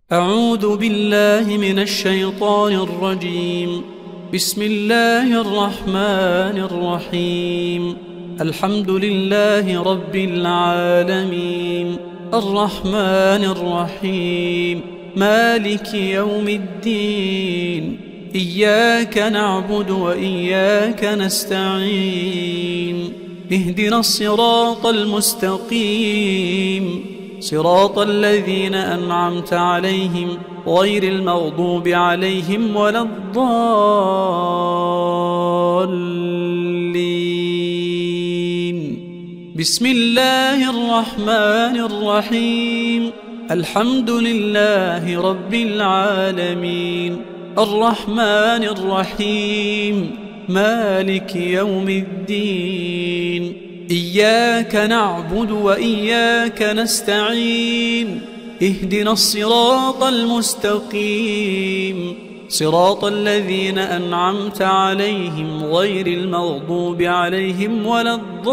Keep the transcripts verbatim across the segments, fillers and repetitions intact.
أعوذ بالله من الشيطان الرجيم. بسم الله الرحمن الرحيم. الحمد لله رب العالمين، الرحمن الرحيم، مالك يوم الدين، إياك نعبد وإياك نستعين، اهدنا الصراط المستقيم، صراط الذين أنعمت عليهم غير المغضوب عليهم ولا الضالين. بسم الله الرحمن الرحيم. الحمد لله رب العالمين، الرحمن الرحيم، مالك يوم الدين، إياك نعبد وإياك نستعين، اهدنا الصراط المستقيم، صراط الذين أنعمت عليهم غير المغضوب عليهم ولا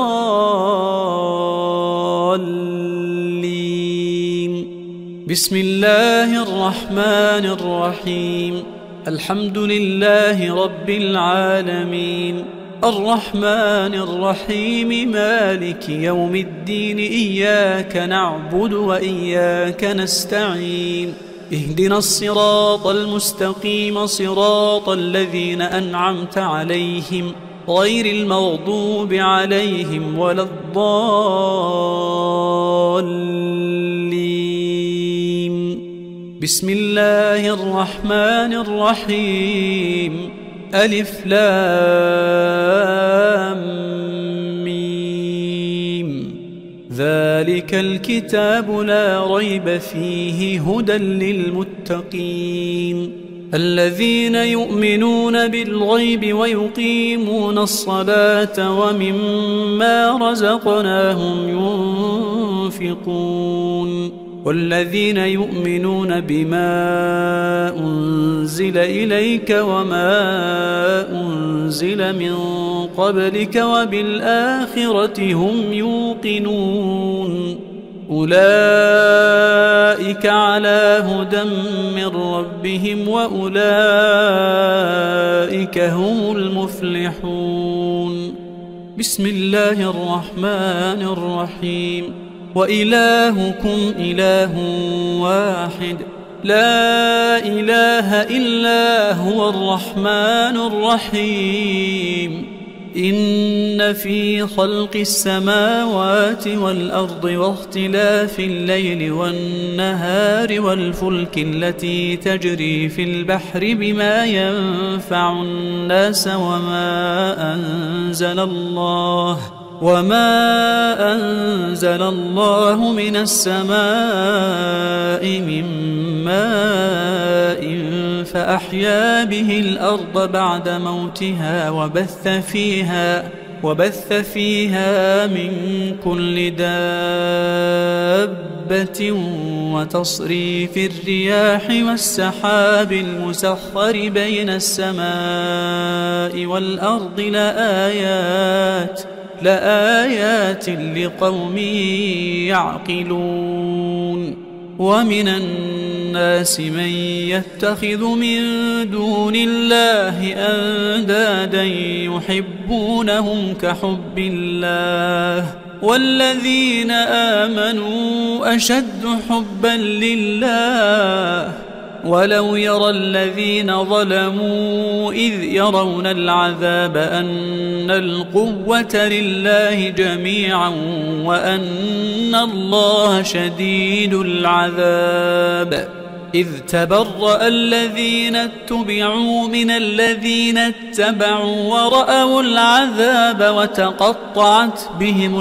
الضالين. بسم الله الرحمن الرحيم. الحمد لله رب العالمين، الرحمن الرحيم، مالك يوم الدين، إياك نعبد وإياك نستعين، اهدنا الصراط المستقيم، صراط الذين أنعمت عليهم غير المغضوب عليهم ولا الضالين. بسم الله الرحمن الرحيم. ألف لام ميم. ذلك الكتاب لا ريب فيه هدى للمتقين، الذين يؤمنون بالغيب ويقيمون الصلاة ومما رزقناهم ينفقون، والذين يؤمنون بما أنزل إليك وما أنزل من قبلك وبالآخرة هم يوقنون، أولئك على هدى من ربهم وأولئك هم المفلحون. بسم الله الرحمن الرحيم. وإلهكم إله واحد، لا إله إلا هو الرحمن الرحيم. إن في خلق السماوات والأرض واختلاف الليل والنهار والفلك التي تجري في البحر بما ينفع الناس وما أنزل الله وما أنزل الله من السماء من ماء فأحيا به الأرض بعد موتها وبث فيها وبث فيها من كل دابة وتصريف الرياح والسحاب المسخر بين السماء والأرض لآيات لآيات لقوم يعقلون. ومن الناس من يتخذ من دون الله أندادا يحبونهم كحب الله، والذين آمنوا أشد حبا لله. ولو يرى الذين ظلموا إذ يرون العذاب أن القوة لله جميعا وأن الله شديد العذاب، إذ تبرأ الذين اتبعوا من الذين اتبعوا ورأوا العذاب وتقطعت بهم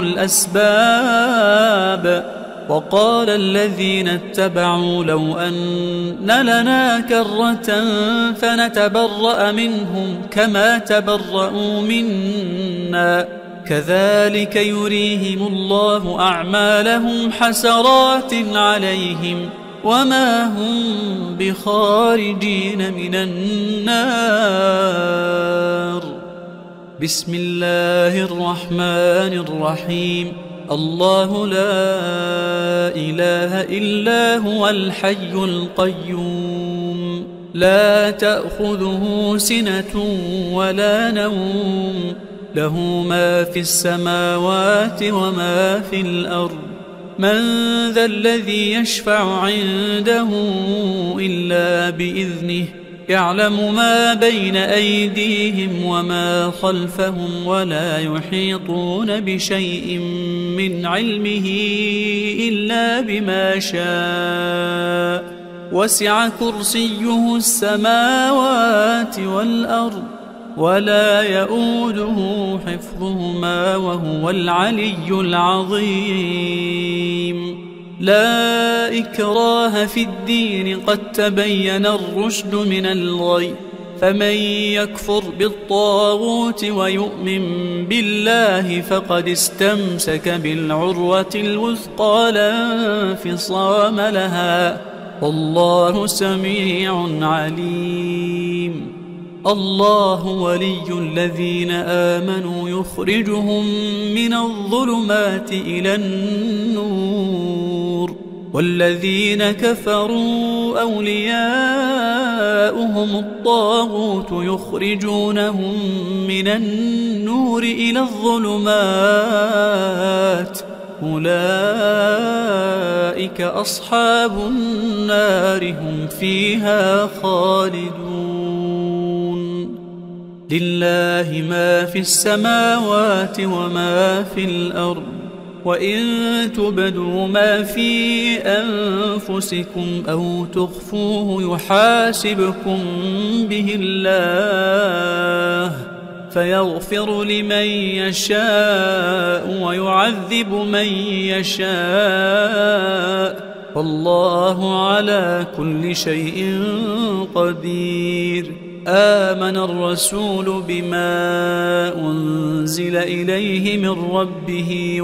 الأسباب. وقال الذين اتبعوا لو أن لنا كرة فنتبرأ منهم كما تبرأوا منا، كذلك يريهم الله أعمالهم حسرات عليهم وما هم بخارجين من النار. بسم الله الرحمن الرحيم. الله لا إله إلا هو الحي القيوم لا تأخذه سنة ولا نوم له ما في السماوات وما في الأرض من ذا الذي يشفع عنده إلا بإذنه يعلم ما بين أيديهم وما خلفهم ولا يحيطون بشيء من علمه إلا بما شاء وسع كرسيه السماوات والأرض ولا يؤوده حفظهما وهو العلي العظيم لا إكراه في الدين قد تبين الرشد من الغي فمن يكفر بالطاغوت ويؤمن بالله فقد استمسك بالعروة الوثقى لا انفصام لها والله سميع عليم الله ولي الذين آمنوا يخرجهم من الظلمات إلى النور والذين كفروا أولياؤهم الطاغوت يخرجونهم من النور إلى الظلمات أولئك أصحاب النار هم فيها خالدون لله ما في السماوات وما في الأرض وإن تبدوا ما في أنفسكم أو تخفوه يحاسبكم به الله فيغفر لمن يشاء ويعذب من يشاء والله على كل شيء قدير آمن الرسول بما أنزل إليه من ربه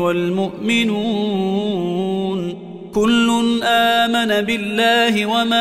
والمؤمنون كل آمن بالله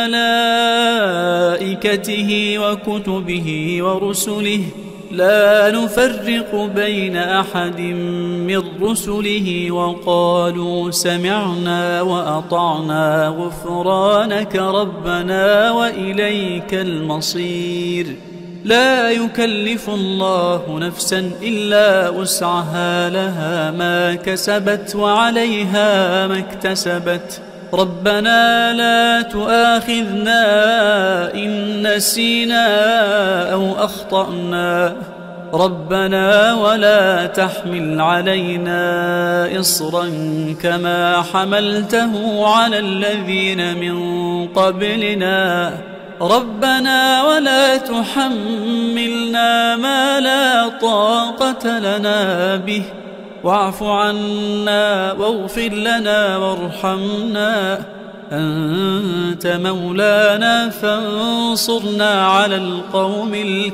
وملائكته وكتبه ورسله لا نفرق بين أحد من رسله وقالوا سمعنا وأطعنا غفرانك ربنا وإليك المصير لا يكلف الله نفسا إلا وسعها لها ما كسبت وعليها ما اكتسبت ربنا لا تؤاخذنا إن نسينا أو أخطأنا ربنا ولا تحمل علينا إصرا كما حملته على الذين من قبلنا ربنا ولا تحملنا ما لا طاقة لنا به واعف عنا واغفر لنا وارحمنا أنت مولانا فانصرنا على القوم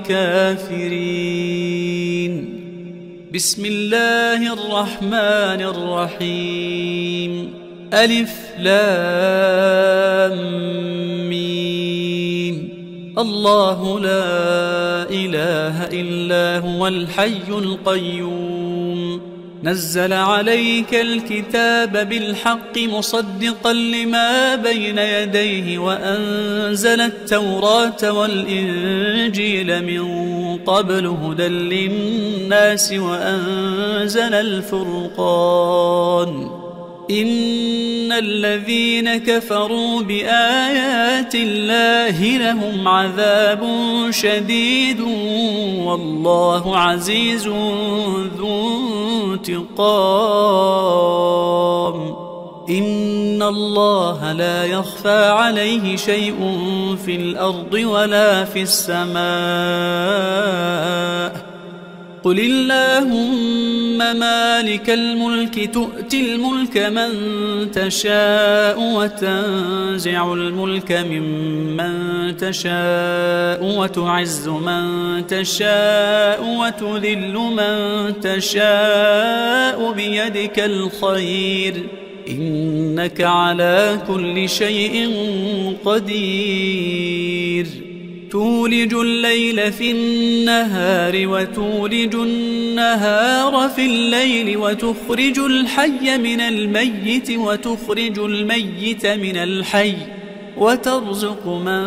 الكافرين بسم الله الرحمن الرحيم ألف لام ميم الله لا إله إلا هو الحي القيوم نزل عليك الكتاب بالحق مصدقا لما بين يديه وأنزل التوراة والإنجيل من قبل هدى للناس وأنزل الفرقان إن الذين كفروا بآيات الله لهم عذاب شديد والله عزيز ذو انتقام إن الله لا يخفى عليه شيء في الأرض ولا في السماء قل اللهم مالك الملك تؤتي الملك من تشاء وتنزع الملك ممن تشاء وتعز من تشاء وتذل من تشاء بيدك الخير إنك على كل شيء قدير تولج الليل في النهار وتولج النهار في الليل وتخرج الحي من الميت وتخرج الميت من الحي وترزق من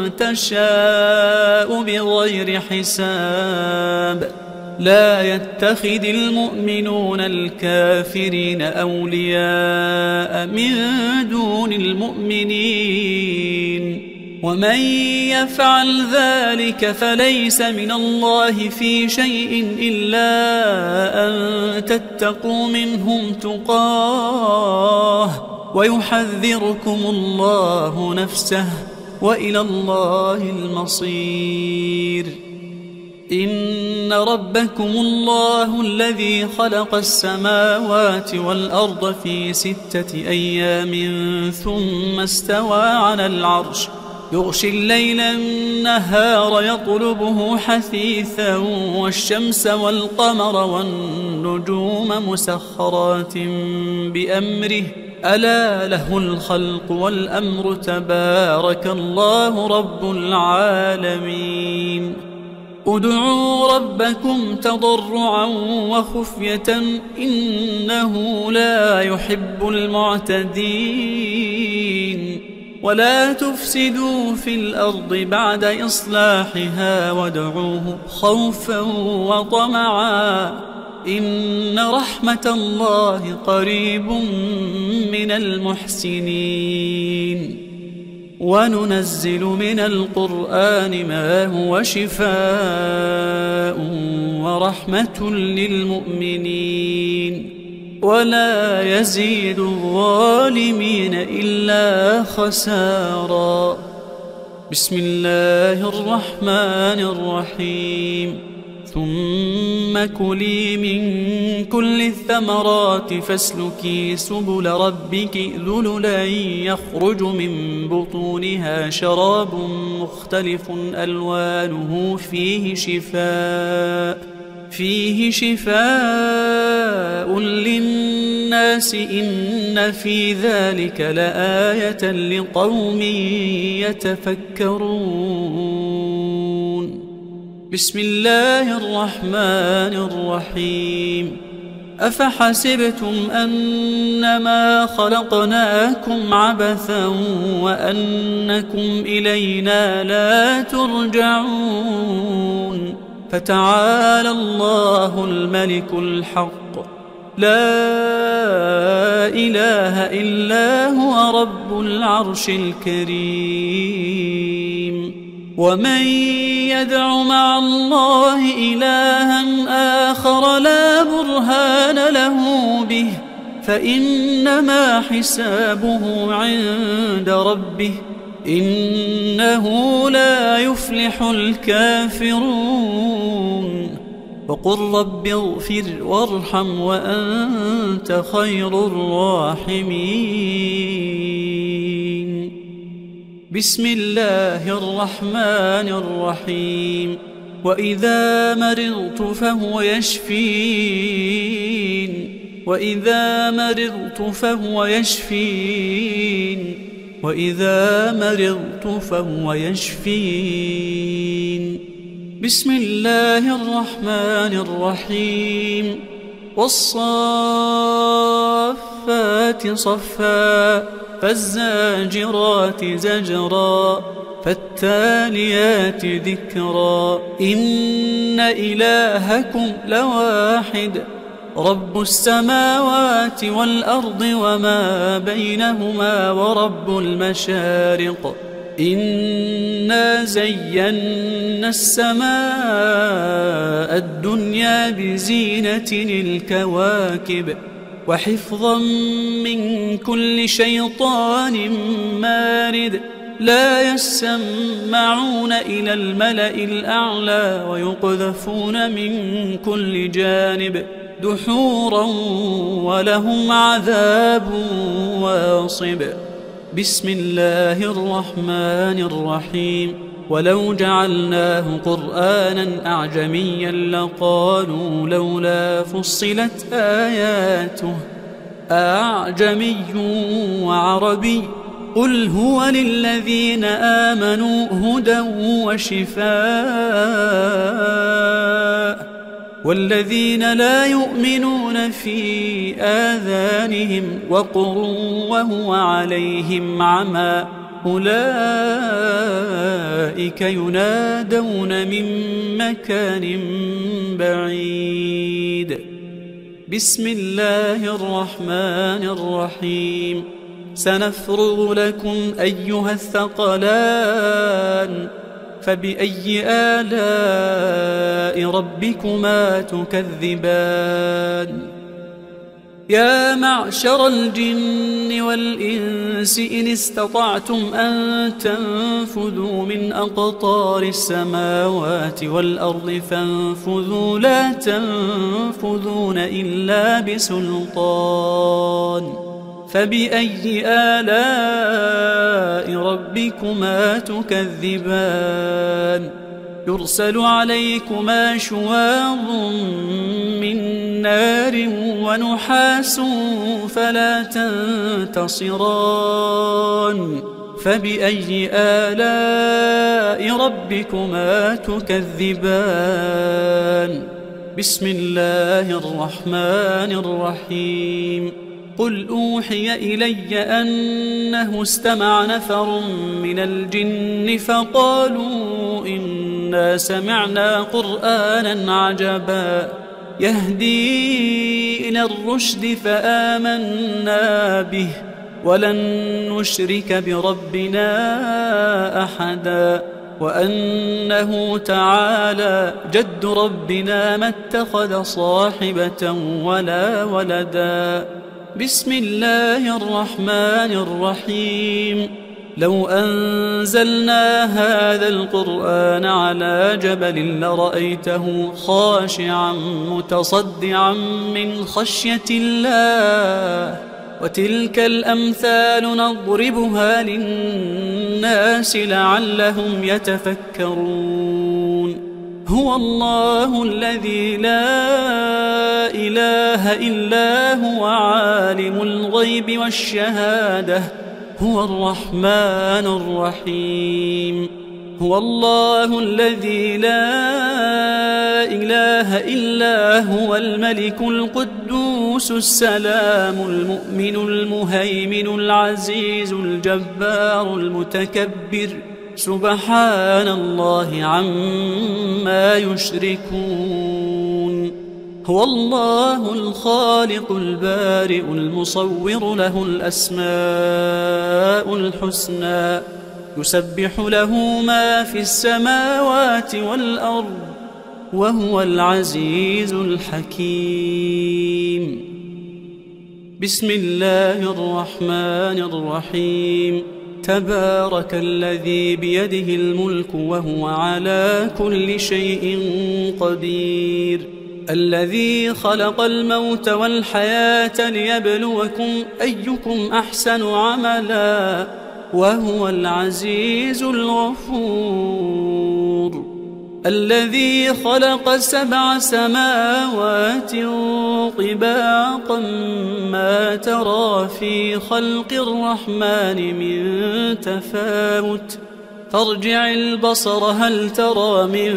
تشاء بغير حساب. لا يتخذ المؤمنون الكافرين أولياء من دون المؤمنين ومن يفعل ذلك فليس من الله في شيء إلا أن تتقوا منهم تقاه ويحذركم الله نفسه وإلى الله المصير. إن ربكم الله الذي خلق السماوات والأرض في ستة أيام ثم استوى على العرش يغشي الليل النهار يطلبه حثيثا والشمس والقمر والنجوم مسخرات بأمره ألا له الخلق والأمر تبارك الله رب العالمين. ادعوا ربكم تضرعا وخفية إنه لا يحب المعتدين. ولا تفسدوا في الأرض بعد إصلاحها وادعوه خوفا وطمعا إن رحمة الله قريب من المحسنين. وننزل من القرآن ما هو شفاء ورحمة للمؤمنين ولا يزيد الظالمين إلا خسارا. بسم الله الرحمن الرحيم. ثم كلي من كل الثمرات فاسلكي سبل ربك ذللا يخرج من بطونها شراب مختلف ألوانه فيه شفاء فيه شفاء للناس إن في ذلك لآية لقوم يتفكرون. بسم الله الرحمن الرحيم. أفحسبتم أنما خلقناكم عبثا وأنكم إلينا لا ترجعون فتعالى الله الملك الحق لا إله إلا هو رب العرش الكريم. ومن يدع مع الله إلها آخر لا برهان له به فإنما حسابه عند ربه إنه لا يفلح الكافرون. وقل رب اغفر وارحم وأنت خير الراحمين. بسم الله الرحمن الرحيم. وإذا مرضت فهو يشفين وإذا مرضت فهو يشفين وإذا مرضت فهو يشفين. بسم الله الرحمن الرحيم. والصافات صفا فالزاجرات زجرا فالتاليات ذكرا إن إلهكم لواحد رب السماوات والأرض وما بينهما ورب المشارق إنا زينا السماء الدنيا بزينة الكواكب وحفظا من كل شيطان مارد لا يسمعون إلى الملأ الأعلى ويقذفون من كل جانب دحورا ولهم عذاب واصب. بسم الله الرحمن الرحيم. ولو جعلناه قرآنا أعجميا لقالوا لولا فصلت آياته أعجمي وعربي قل هو للذين آمنوا هدى وشفاء والذين لا يؤمنون في آذانهم وقر وهو عليهم عمى أولئك ينادون من مكان بعيد. بسم الله الرحمن الرحيم. سنفرغ لكم أيها الثقلان فبأي آلاء ربكما تكذبان. يا معشر الجن والإنس إن استطعتم أن تنفذوا من أقطار السماوات والأرض فانفذوا لا تنفذون إلا بسلطان. فبأي آلاء ربكما تكذبان. يرسل عليكما شواظ من نار ونحاس فلا تنتصران. فبأي آلاء ربكما تكذبان. بسم الله الرحمن الرحيم. قل أوحي إلي أنه استمع نفر من الجن فقالوا إنا سمعنا قرآنا عجبا يهدي إلى الرشد فآمنا به ولن نشرك بربنا أحدا وأنه تعالى جد ربنا ما اتخذ صاحبة ولا ولدا. بسم الله الرحمن الرحيم. لو أنزلنا هذا القرآن على جبل لرأيته خاشعا متصدعا من خشية الله وتلك الأمثال نضربها للناس لعلهم يتفكرون. هو الله الذي لا إله إلا هو عالم الغيب والشهادة هو الرحمن الرحيم. هو الله الذي لا إله إلا هو الملك القدوس السلام المؤمن المهيمن العزيز الجبار المتكبر سبحان الله عما يشركون. هو الله الخالق البارئ المصور له الأسماء الحسنى يسبح له ما في السماوات والأرض وهو العزيز الحكيم. بسم الله الرحمن الرحيم. تبارك الذي بيده الملك وهو على كل شيء قدير. الذي خلق الموت والحياة ليبلوكم أيكم أحسن عملا وهو العزيز الغفور. الذي خلق سبع سماوات طباقا ما ترى في خلق الرحمن من تفاوت فارجع البصر هل ترى من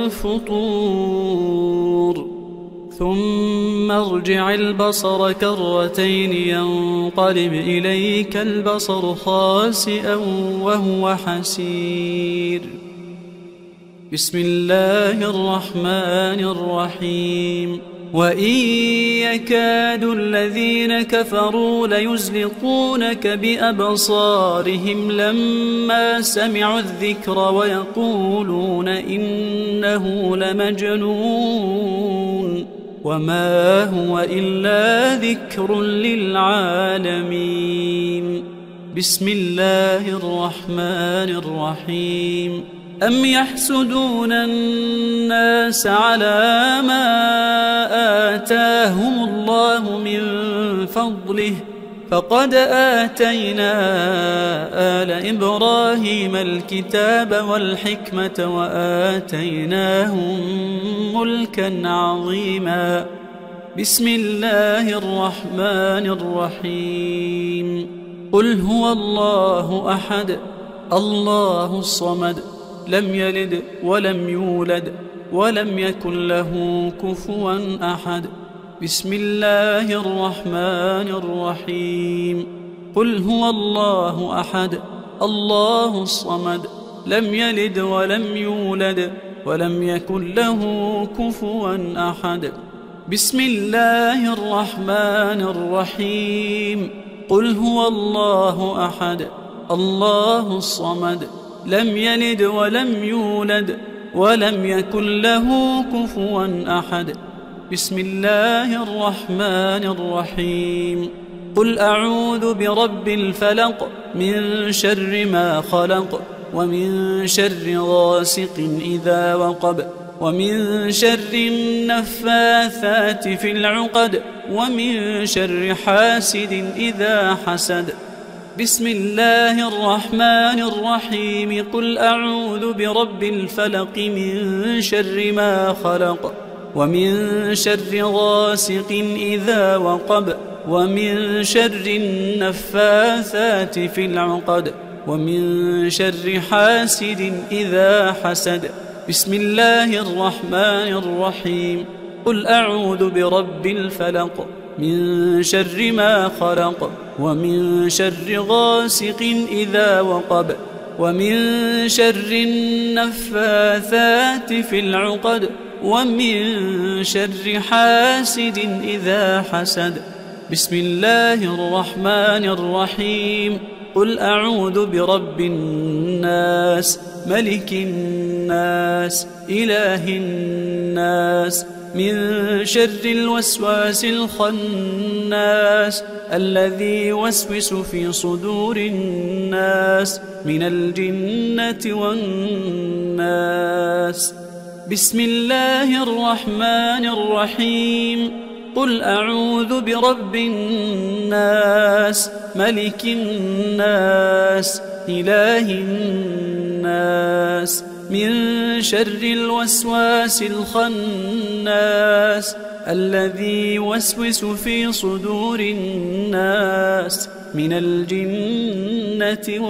فطور ثم ارجع البصر كرتين ينقلب إليك البصر خاسئا وهو حسير. بسم الله الرحمن الرحيم. وإن يكاد الذين كفروا ليزلقونك بأبصارهم لما سمعوا الذكر ويقولون إنه لمجنون وما هو إلا ذكر للعالمين. بسم الله الرحمن الرحيم. أم يحسدون الناس على ما آتاهم الله من فضله فقد آتينا آل إبراهيم الكتاب والحكمة وآتيناهم ملكا عظيما. بسم الله الرحمن الرحيم. قل هو الله أحد الله الصمد لم يلد ولم يولد ولم يكن له كفوا أحد. بسم الله الرحمن الرحيم. قل هو الله أحد الله الصمد لم يلد ولم يولد ولم يكن له كفوا أحد. بسم الله الرحمن الرحيم. قل هو الله أحد الله الصمد لم يلد ولم يولد ولم يكن له كفوا أحد. بسم الله الرحمن الرحيم. قل أعوذ برب الفلق من شر ما خلق ومن شر غاسق إذا وقب ومن شر النفاثات في العقد ومن شر حاسد إذا حسد. بسم الله الرحمن الرحيم. قل أعوذ برب الفلق من شر ما خلق ومن شر غاسق إذا وقب ومن شر النفاثات في العقد ومن شر حاسد إذا حسد. بسم الله الرحمن الرحيم. قل أعوذ برب الفلق من شر ما خلق ومن شر غاسق إذا وقب ومن شر النفاثات في العقد ومن شر حاسد إذا حسد. بسم الله الرحمن الرحيم. قل أعوذ برب الناس ملك الناس إله الناس من شر الوسواس الخناس الذي يوسوس في صدور الناس من الجنة والناس. بسم الله الرحمن الرحيم. قل أعوذ برب الناس ملك الناس إله الناس من شر الوسواس الخناس الذي يوسوس في صدور الناس من الجنة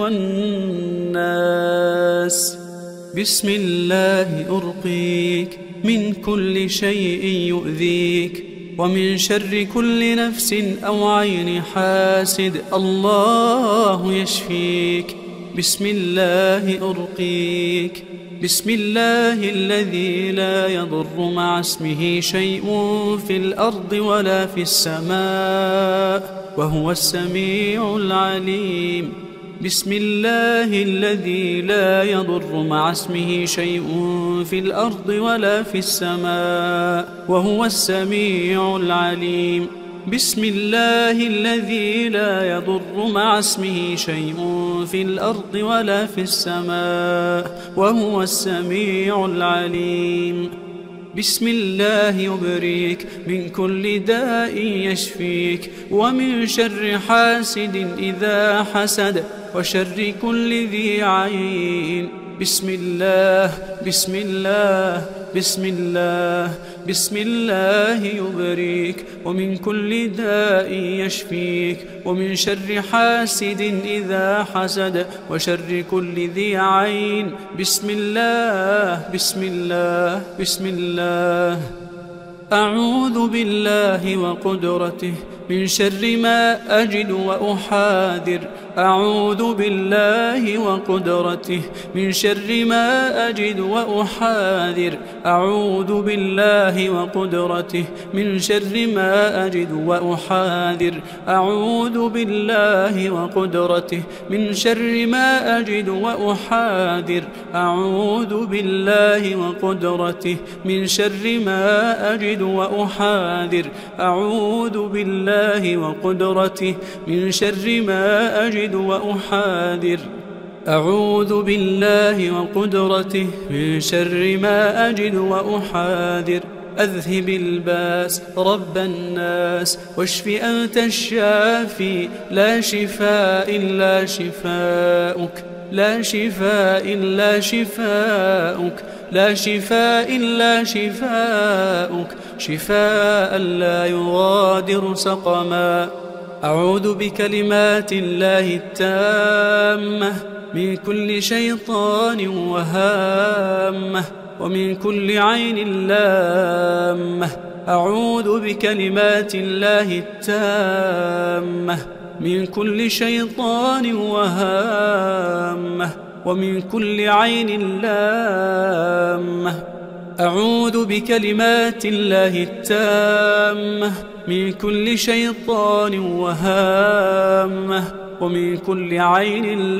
والناس. بسم الله أرقيك من كل شيء يؤذيك ومن شر كل نفس أو عين حاسد الله يشفيك. بسم الله أرقيك. بسم الله الذي لا يضر مع اسمه شيء في الأرض ولا في السماء وهو السميع العليم. بسم الله الذي لا يضر مع اسمه شيء في الأرض ولا في السماء وهو السميع العليم. بسم الله الذي لا يضر مع اسمه شيء في الأرض ولا في السماء وهو السميع العليم. بسم الله يبريك من كل داء يشفيك ومن شر حاسد إذا حسد وشر كل ذي عين. بسم الله بسم الله بسم الله بسم الله يبريك ومن كل داء يشفيك ومن شر حاسد إذا حسد وشر كل ذي عين. بسم الله بسم الله بسم الله. أعوذ بالله وقدرته من شر ما أجد وأحاذر. أعوذ بالله وقدرته من شر ما أجد وأحاذر. أعوذ بالله وقدرته من شر ما أجد وأحاذر. أعوذ بالله وقدرته من شر ما أجد وأحاذر. أعوذ بالله وقدرته من شر ما أجد وأحاذر. أعوذ بالله وقدرته من شر ما أجد وأحاذر. أعوذ بالله وقدرته من شر ما أجد وأحاذر. أذهب الباس رب الناس واشف أنت الشافي لا شفاء إلا شفاؤك لا شفاء إلا شفاؤك لا شفاء إلا شفاؤك شفاء لا يغادر سقما. أعوذ بكلمات الله التامة من كل شيطان وهامة ومن كل عين لامة. أعوذ بكلمات الله التامة من كل شيطان وهامة ومن كل عين لامة. أعوذ بكلمات الله التامة من كل شيطان وهامة ومن كل عين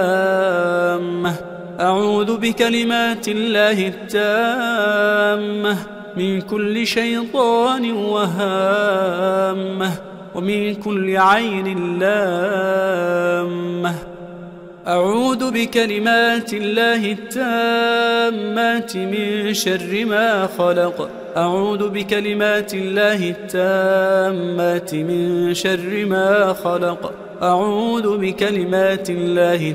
لامة. أعوذ بكلمات الله التامة من كل شيطان وهامة ومن كل عين لامة. أعوذ بكلمات الله التامات من شر ما خلق. أعوذ بكلمات الله التامات من شر ما خلق. أعوذ بكلمات الله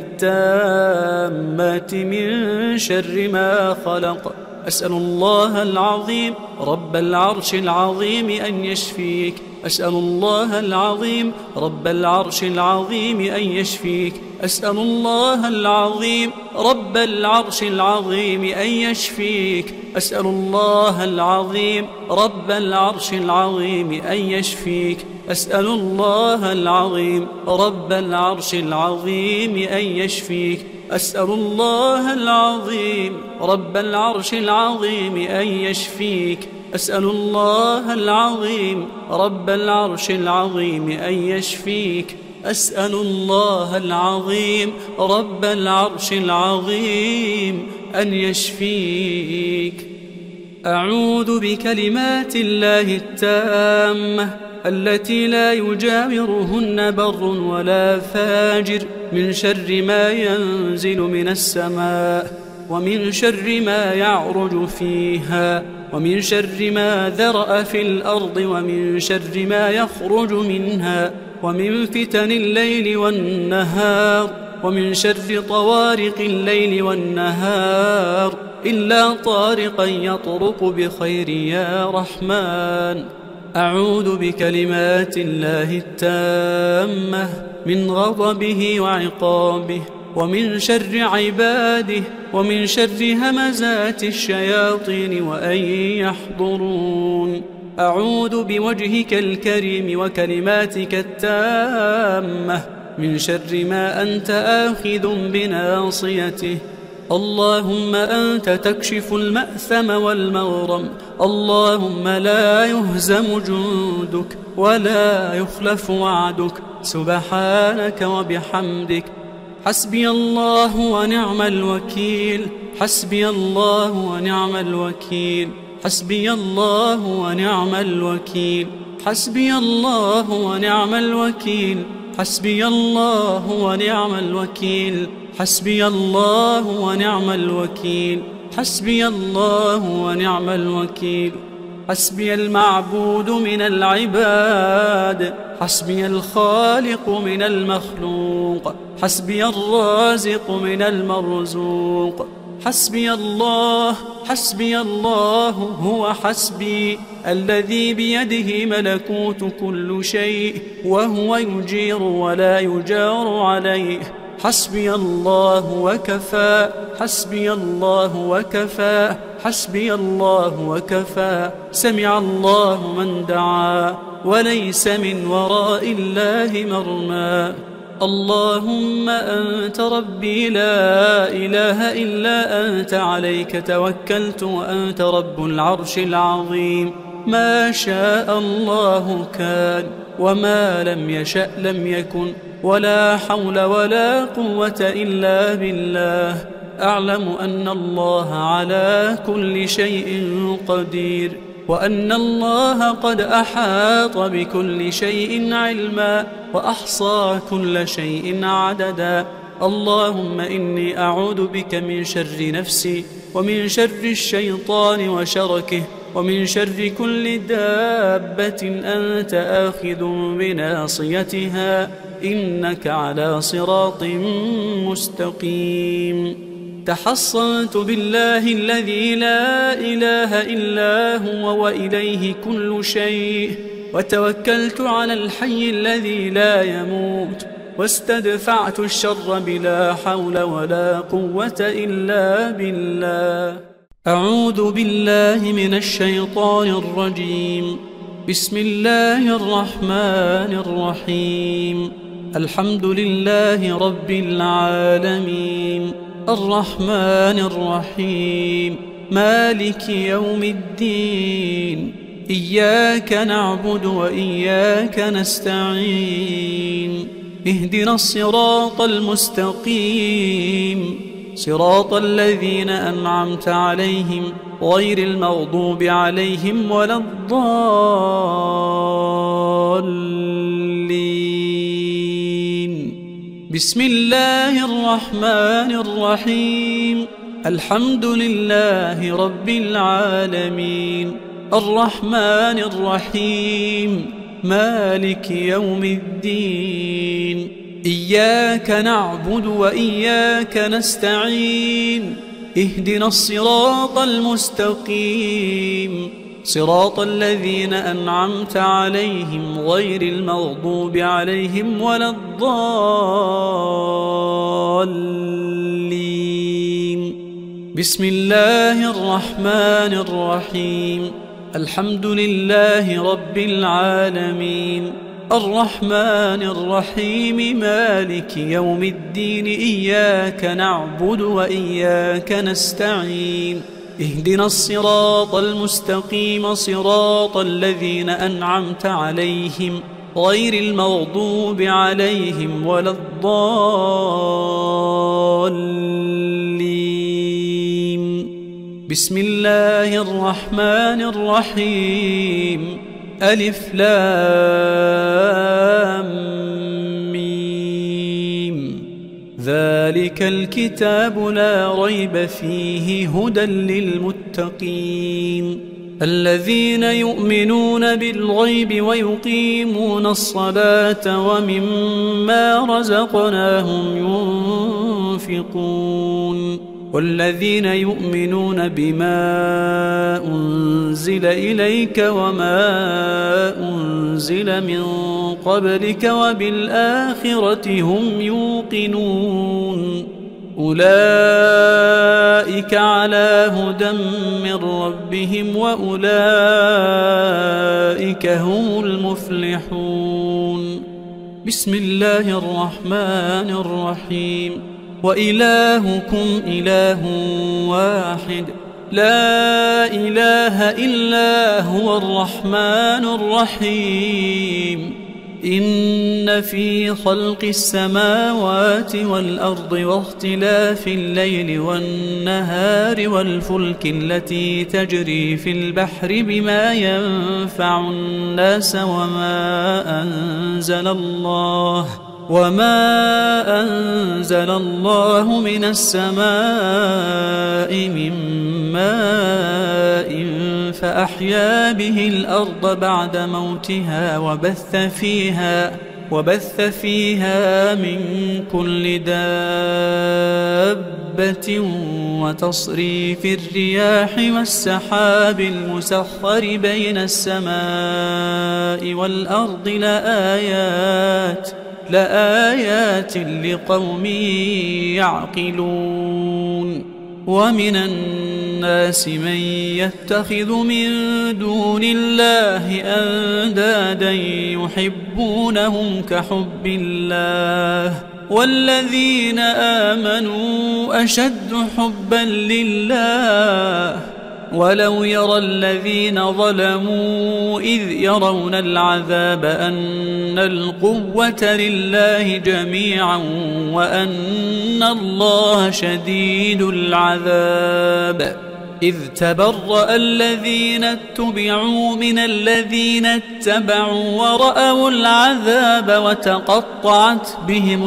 التامات من شر ما خلق. أسأل الله العظيم رب العرش العظيم أن يشفيك. أسأل الله العظيم رب العرش العظيم أن يشفيك. أسأل الله العظيم رب العرش العظيم أن يشفيك. أسأل الله العظيم رب العرش العظيم أن يشفيك. أسأل الله العظيم رب العرش العظيم أن يشفيك. أسأل الله العظيم رب العرش العظيم أن يشفيك. أسأل الله العظيم رب العرش العظيم أن يشفيك. أسأل الله العظيم رب العرش العظيم أن يشفيك. أعوذ بكلمات الله التامة التي لا يجاورهن بر ولا فاجر من شر ما ينزل من السماء ومن شر ما يعرج فيها ومن شر ما ذرأ في الأرض ومن شر ما يخرج منها ومن فتن الليل والنهار ومن شر طوارق الليل والنهار إلا طارقا يطرق بخير يا رحمن. أعوذ بكلمات الله التامة من غضبه وعقابه ومن شر عباده ومن شر همزات الشياطين وأن يحضرون. أعوذ بوجهك الكريم وكلماتك التامة من شر ما أنت آخذ بناصيته. اللهم أنت تكشف المأثم والمغرم. اللهم لا يهزم جندك ولا يخلف وعدك. سبحانك وبحمدك. حسبي الله ونعم الوكيل. حسبي الله ونعم الوكيل. حسبي الله ونعم الوكيل. حسبي الله ونعم الوكيل. حسبي الله ونعم الوكيل. حسبي الله ونعم الوكيل. حسبي الله ونعم الوكيل. حسبي المعبود من العباد. حسبي الخالق من المخلوق. حسبي الرازق من المرزوق. حسبي الله. حسبي الله هو حسبي الذي بيده ملكوت كل شيء وهو يجير ولا يجار عليه. حسبي الله وكفى. حسبي الله وكفى. حسبي الله وكفى. سمع الله من دعا وليس من وراء الله مرمى. اللهم أنت ربي لا إله إلا أنت عليك توكلت وأنت رب العرش العظيم. ما شاء الله كان وما لم يشأ لم يكن ولا حول ولا قوة إلا بالله. أعلم أن الله على كل شيء قدير وأن الله قد أحاط بكل شيء علما وأحصى كل شيء عددا. اللهم إني أعوذ بك من شر نفسي ومن شر الشيطان وشركه ومن شر كل دابة أنت آخذ بناصيتها إنك على صراط مستقيم. تحصنت بالله الذي لا إله إلا هو وإليه كل شيء وتوكلت على الحي الذي لا يموت، واستدفعت الشر بلا حول ولا قوة إلا بالله. أعوذ بالله من الشيطان الرجيم. بسم الله الرحمن الرحيم. الحمد لله رب العالمين، الرحمن الرحيم، مالك يوم الدين، إياك نعبد وإياك نستعين، اهدنا الصراط المستقيم، صراط الذين أنعمت عليهم غير المغضوب عليهم ولا الضالين. بسم الله الرحمن الرحيم. الحمد لله رب العالمين، الرحمن الرحيم، مالك يوم الدين، إياك نعبد وإياك نستعين، اهدنا الصراط المستقيم، صراط الذين أنعمت عليهم غير المغضوب عليهم ولا الضالين. بسم الله الرحمن الرحيم. الحمد لله رب العالمين، الرحمن الرحيم، مالك يوم الدين، إياك نعبد وإياك نستعين، اهدنا الصراط المستقيم، صراط الذين أنعمت عليهم غير المغضوب عليهم ولا الضالين. بسم الله الرحمن الرحيم. ألف لام ميم. ذلك الكتاب لا ريب فيه هدى للمتقين، الذين يؤمنون بالغيب ويقيمون الصلاة ومما رزقناهم ينفقون، والذين يؤمنون بما أنزل إليك وما أنزل من قبلك وبالآخرة هم يوقنون، أولئك على هدى من ربهم وأولئك هم المفلحون. بسم الله الرحمن الرحيم. وإلهكم إله واحد، لا إله إلا هو الرحمن الرحيم. إن في خلق السماوات والأرض واختلاف الليل والنهار والفلك التي تجري في البحر بما ينفع الناس وما أنزل الله وما أنزل الله من السماء من ماء فأحيا به الأرض بعد موتها وبث فيها وبث فيها من كل دابة وتصريف الرياح والسحاب المسخر بين السماء والأرض لآيات لآيات لقوم يعقلون. ومن الناس من يتخذ من دون الله أندادا يحبونهم كحب الله، والذين آمنوا أشد حبا لله، ولو يرى الذين ظلموا إذ يرون العذاب أن القوة لله جميعا وأن الله شديد العذاب. إذ تبرأ الذين اتبعوا من الذين اتبعوا ورأوا العذاب وتقطعت بهم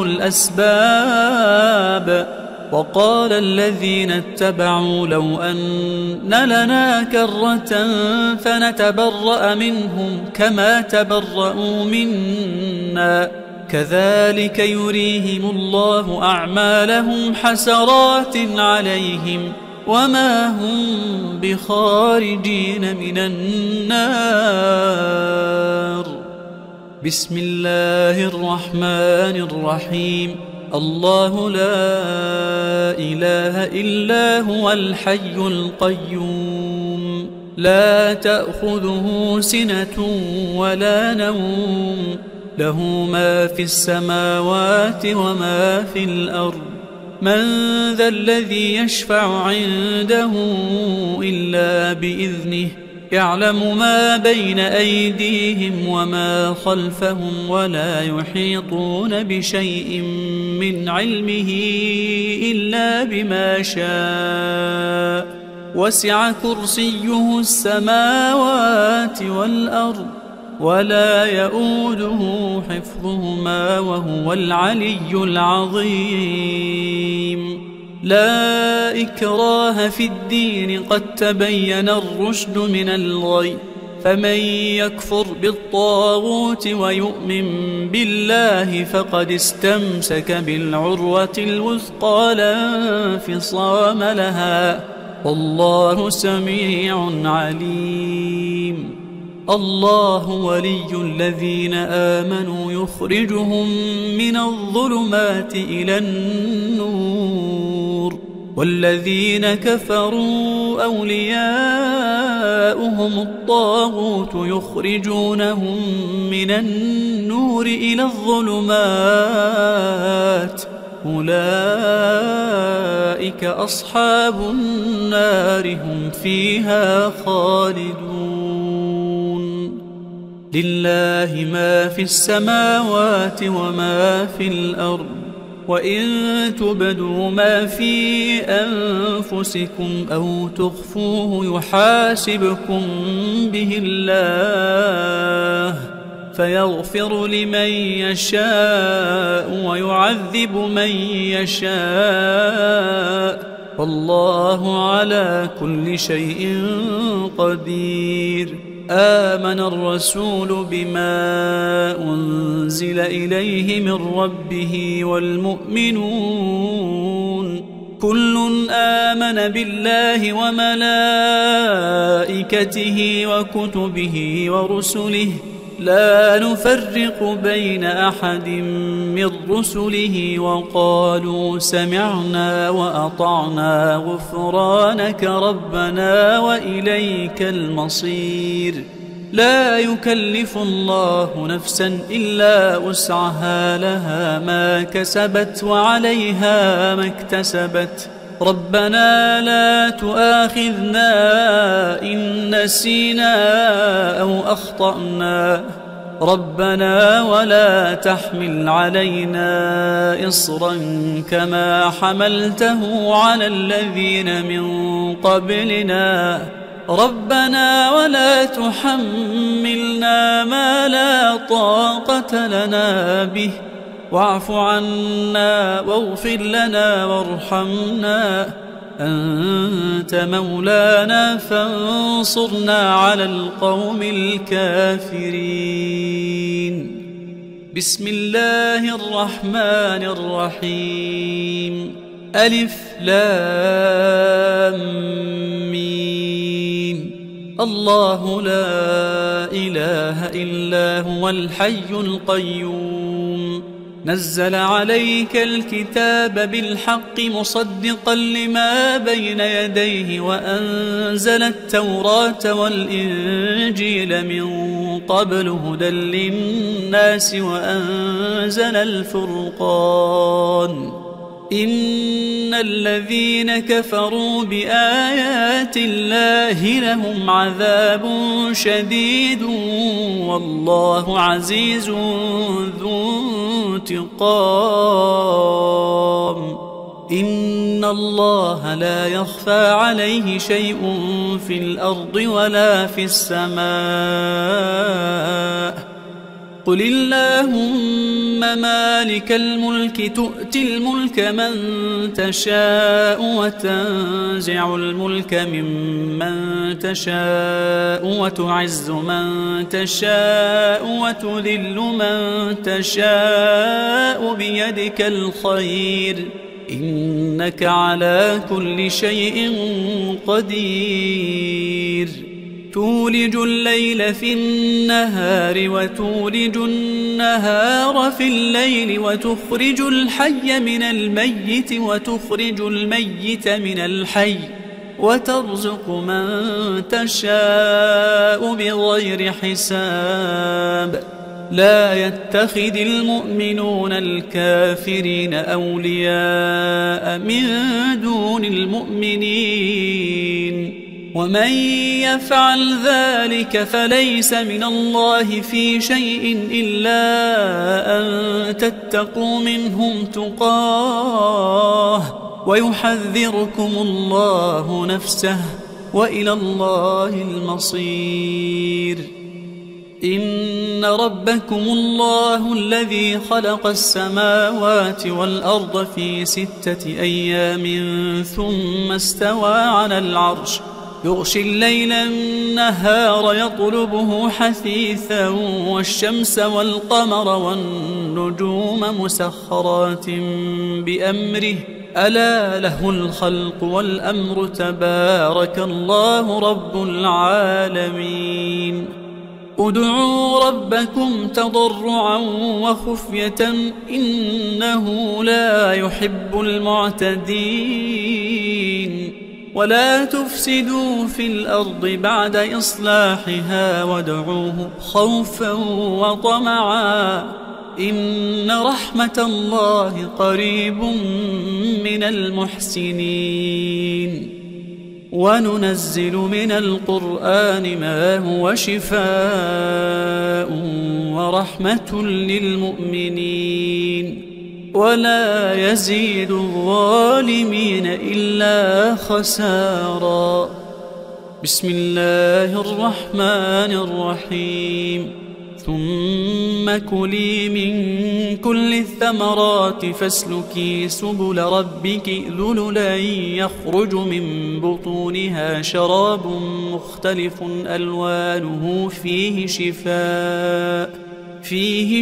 الأسباب. وقال الذين اتبعوا لو أن لنا كرة فنتبرأ منهم كما تبرأوا منا، كذلك يريهم الله أعمالهم حسرات عليهم وما هم بخارجين من النار. بسم الله الرحمن الرحيم. الله لا إله إلا هو الحي القيوم لا تأخذه سنة ولا نوم له ما في السماوات وما في الأرض. من ذا الذي يشفع عنده إلا بإذنه يعلم ما بين أيديهم وما خلفهم ولا يحيطون بشيء من علمه إلا بما شاء. وسع كرسيه السماوات والأرض ولا يؤوده حفظهما وهو العلي العظيم. لا إكراه في الدين قد تبين الرشد من الغي فمن يكفر بالطاغوت ويؤمن بالله فقد استمسك بالعروة الوثقى لا انفصام لها والله سميع عليم. الله ولي الذين آمنوا يخرجهم من الظلمات إلى النور والذين كفروا أولياؤهم الطاغوت يخرجونهم من النور إلى الظلمات أولئك أصحاب النار هم فيها خالدون. لله ما في السماوات وما في الأرض وإن تبدوا ما في أنفسكم أو تخفوه يحاسبكم به الله فيغفر لمن يشاء ويعذب من يشاء والله على كل شيء قدير. آمن الرسول بما أنزل إليه من ربه والمؤمنون كل آمن بالله وملائكته وكتبه ورسله لا نفرق بين أحد من رسله وقالوا سمعنا وأطعنا غفرانك ربنا وإليك المصير. لا يكلف الله نفسا إلا وسعها لها ما كسبت وعليها ما اكتسبت ربنا لا تؤاخذنا إن نسينا أو أخطأنا ربنا ولا تحمل علينا إصرا كما حملته على الذين من قبلنا ربنا ولا تحملنا ما لا طاقة لنا به واعف عنا واغفر لنا وارحمنا أنت مولانا فانصرنا على القوم الكافرين. بسم الله الرحمن الرحيم. ألف لام ميم. الله لا إله إلا هو الحي القيوم نزل عليك الكتاب بالحق مصدقا لما بين يديه وأنزل التوراة والإنجيل من قبل هدى للناس وأنزل الفرقان إن الذين كفروا بآيات الله لهم عذاب شديد والله عزيز ذو انتقام. إن الله لا يخفى عليه شيء في الأرض ولا في السماء. قل اللهم مالك الملك تؤتي الملك من تشاء وتنزع الملك ممن تشاء وتعز من تشاء وتذل من تشاء بيدك الخير إنك على كل شيء قدير تولج الليل في النهار وتولج النهار في الليل وتخرج الحي من الميت وتخرج الميت من الحي وترزق من تشاء بغير حساب لا يتخذ المؤمنون الكافرين أولياء من دون المؤمنين ومن يفعل ذلك فليس من الله في شيء إلا أن تتقوا منهم تقاه ويحذركم الله نفسه وإلى الله المصير إن ربكم الله الذي خلق السماوات والأرض في ستة أيام ثم استوى على العرش يغشي الليل النهار يطلبه حثيثا والشمس والقمر والنجوم مسخرات بأمره ألا له الخلق والأمر تبارك الله رب العالمين ادعوا ربكم تضرعا وخفية إنه لا يحب المعتدين ولا تفسدوا في الأرض بعد إصلاحها وادعوه خوفا وطمعا إن رحمة الله قريب من المحسنين وننزل من القرآن ما هو شفاء ورحمة للمؤمنين ولا يزيد الظالمين إلا خسارا بسم الله الرحمن الرحيم ثم كلي من كل الثمرات فاسلكي سبل ربك ذللا يخرج من بطونها شراب مختلف ألوانه فيه شفاء فيه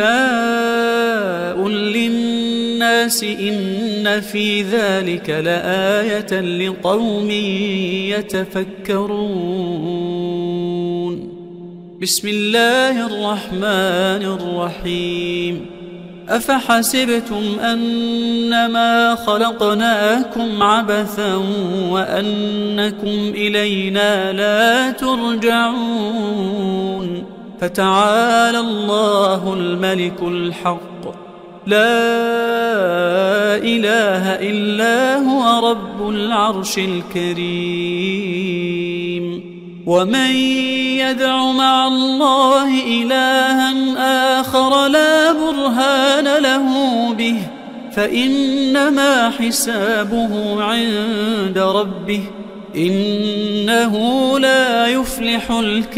شفاء للناس إن في ذلك لآية لقوم يتفكرون بسم الله الرحمن الرحيم أفحسبتم أنما خلقناكم عبثا وأنكم إلينا لا ترجعون فتعالى الله الملك الحق لا إله إلا هو رب العرش الكريم ومن يدع مع الله إلها آخر لا برهان له به فإنما حسابه عند ربه إنه لا يفلح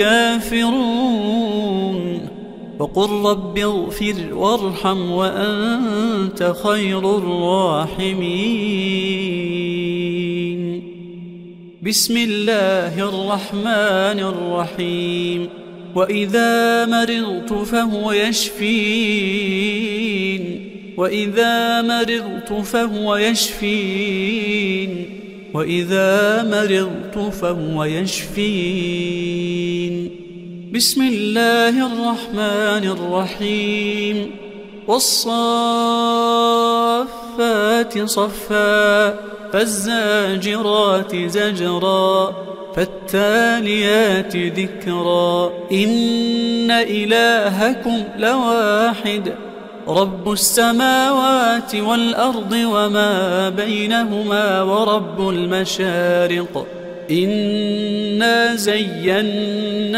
الكافرون وقل رب اغفر وارحم وأنت خير الراحمين بسم الله الرحمن الرحيم وإذا مرضت فهو يشفين وإذا مرضت فهو يشفين وإذا مرضت فهو يشفين بسم الله الرحمن الرحيم والصافات صفا فالزاجرات زجرا فالتاليات ذكرا إن إلهكم لواحد رب السماوات والأرض وما بينهما ورب المشارق إنا زينا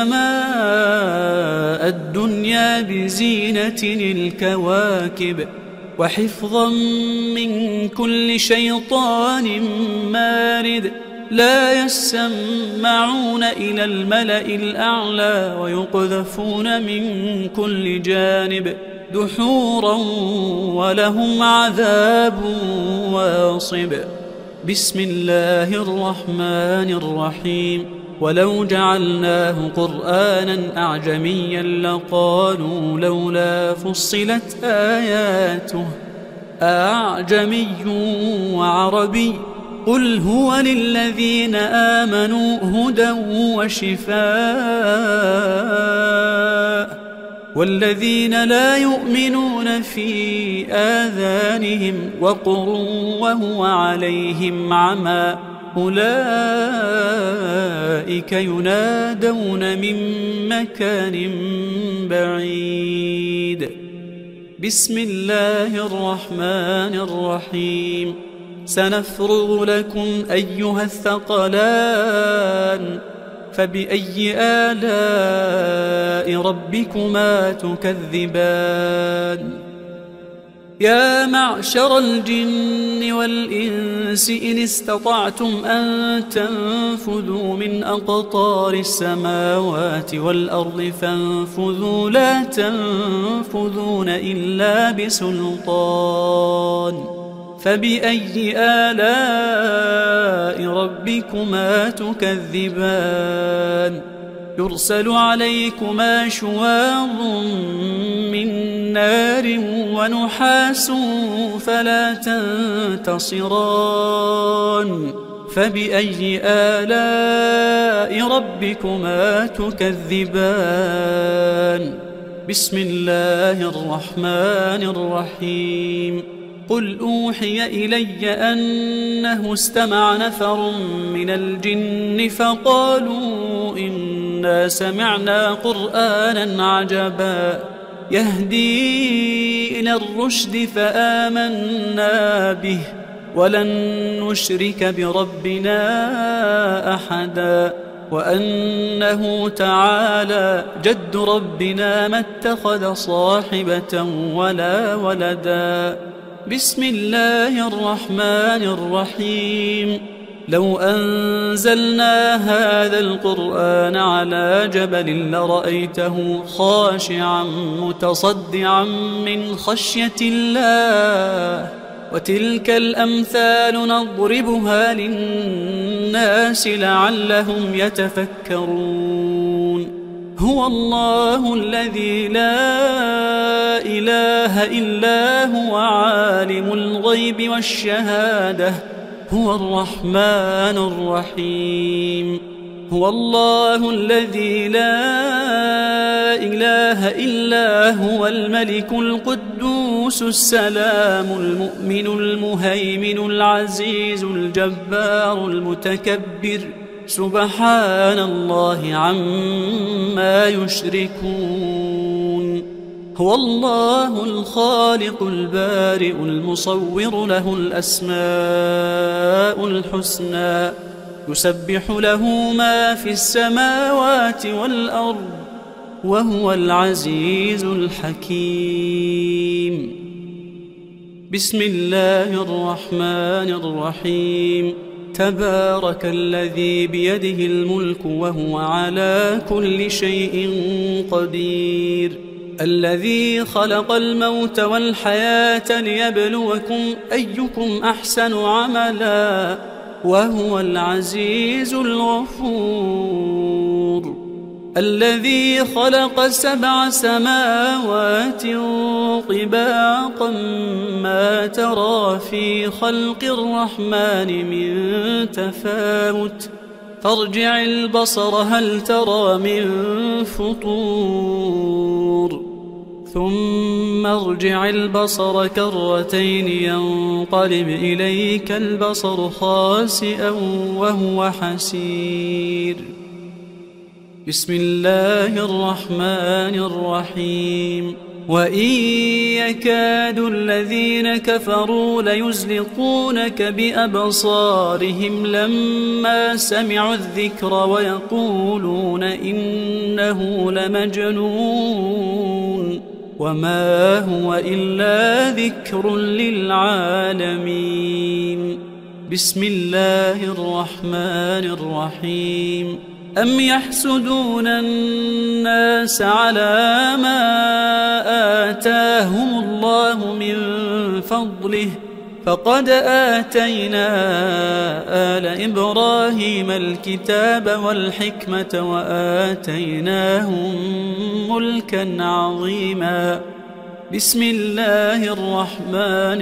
السماء الدنيا بزينة الكواكب وحفظا من كل شيطان مارد لا يسمعون إلى الملأ الأعلى ويقذفون من كل جانب دحورا ولهم عذاب واصب بسم الله الرحمن الرحيم ولو جعلناه قرآنا أعجميا لقالوا لولا فصلت آياته أعجمي وعربي قل هو للذين آمنوا هدى وشفاء والذين لا يؤمنون في آذانهم وقر وهو عليهم عمى أولئك ينادون من مكان بعيد. بسم الله الرحمن الرحيم. سنفرغ لكم أيها الثقلان فبأي آلاء ربكما تكذبان. يا معشر الجن والإنس إن استطعتم أن تنفذوا من أقطار السماوات والأرض فانفذوا لا تنفذون إلا بسلطان. فبأي آلاء ربكما تكذبان. يرسل عليكما شواظ من نار ونحاس فلا تنتصران. فبأي آلاء ربكما تكذبان. بسم الله الرحمن الرحيم. قل أوحي إلي أنه استمع نفر من الجن فقالوا إنا سمعنا قرآنا عجبا يهدي إلى الرشد فآمنا به ولن نشرك بربنا أحدا وأنه تعالى جد ربنا ما اتخذ صاحبة ولا ولدا. بسم الله الرحمن الرحيم. لو أنزلنا هذا القرآن على جبل لرأيته خاشعا متصدعا من خشية الله وتلك الأمثال نضربها للناس لعلهم يتفكرون. هو الله الذي لا إله إلا هو عالم الغيب والشهادة هو الرحمن الرحيم. هو الله الذي لا إله إلا هو الملك القدوس السلام المؤمن المهيمن العزيز الجبار المتكبر سبحان الله عما يشركون. هو الله الخالق البارئ المصور له الأسماء الحسنى يسبح له ما في السماوات والأرض وهو العزيز الحكيم. بسم الله الرحمن الرحيم. تبارك الذي بيده الملك وهو على كل شيء قدير. الذي خلق الموت والحياة ليبلوكم أيكم أحسن عملا وهو العزيز الغفور. الذي خلق سبع سماوات طباقا ما ترى في خلق الرحمن من تفاوت فارجع البصر هل ترى من فطور ثم ارجع البصر كرتين ينقلب إليك البصر خاسئا وهو حسير. بسم الله الرحمن الرحيم. وإن يكاد الذين كفروا ليزلقونك بأبصارهم لما سمعوا الذكر ويقولون إنه لمجنون وما هو إلا ذكر للعالمين. بسم الله الرحمن الرحيم. أم يحسدون الناس على ما آتاهم الله من فضله فقد آتينا آل إبراهيم الكتاب والحكمة وآتيناهم ملكا عظيما. بسم الله الرحمن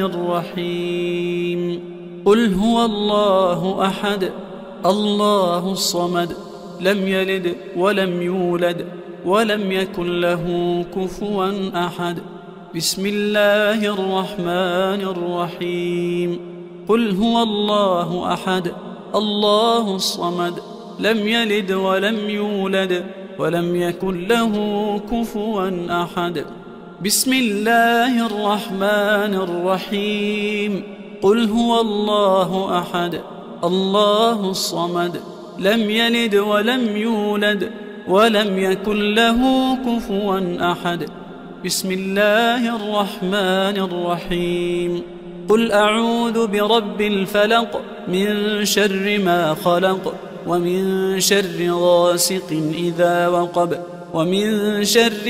الرحيم قل هو الله أحد الله الصمد لم يلد ولم يولد ولم يكن له كفوا أحد بسم الله الرحمن الرحيم قل هو الله أحد الله الصمد لم يلد ولم يولد ولم يكن له كفوا أحد بسم الله الرحمن الرحيم قل هو الله أحد الله الصمد لم يلد ولم يولد ولم يكن له كفوا أحد بسم الله الرحمن الرحيم قل أعوذ برب الفلق من شر ما خلق ومن شر غاسق إذا وقب ومن شر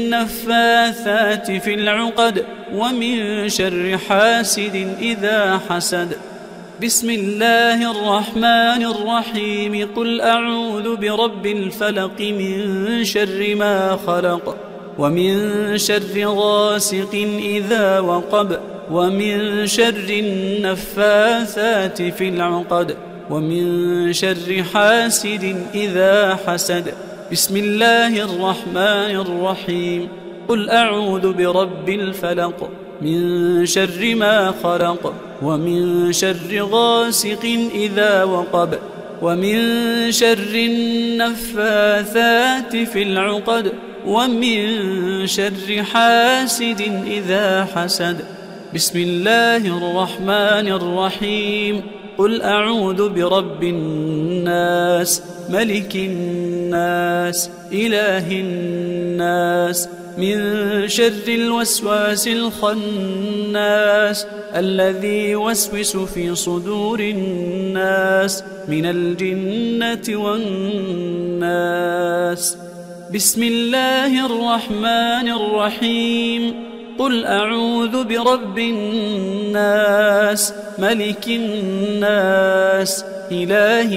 النفاثات في العقد ومن شر حاسد إذا حسد بسم الله الرحمن الرحيم قل أعوذ برب الفلق من شر ما خلق ومن شر غاسق إذا وقب ومن شر النفاثات في العقد ومن شر حاسد إذا حسد بسم الله الرحمن الرحيم قل أعوذ برب الفلق من شر ما خلق ومن شر غاسق إذا وقب ومن شر النفاثات في العقد ومن شر حاسد إذا حسد بسم الله الرحمن الرحيم قل أعوذ برب الناس ملك الناس إله الناس من شر الوسواس الخناس الذي يوسوس في صدور الناس من الجنة والناس بسم الله الرحمن الرحيم قل أعوذ برب الناس ملك الناس إله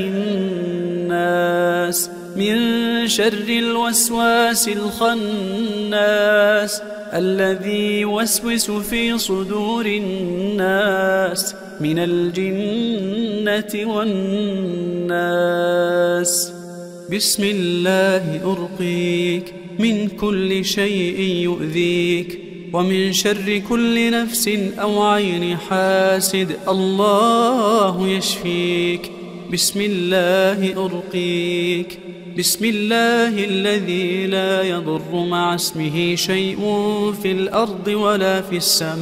الناس من شر الوسواس الخناس الذي يوسوس في صدور الناس من الجنة والناس بسم الله أرقيك من كل شيء يؤذيك ومن شر كل نفس أو عين حاسد الله يشفيك بسم الله أرقيك بسم الله الذي لا يضر مع اسمه شيء في الأرض ولا في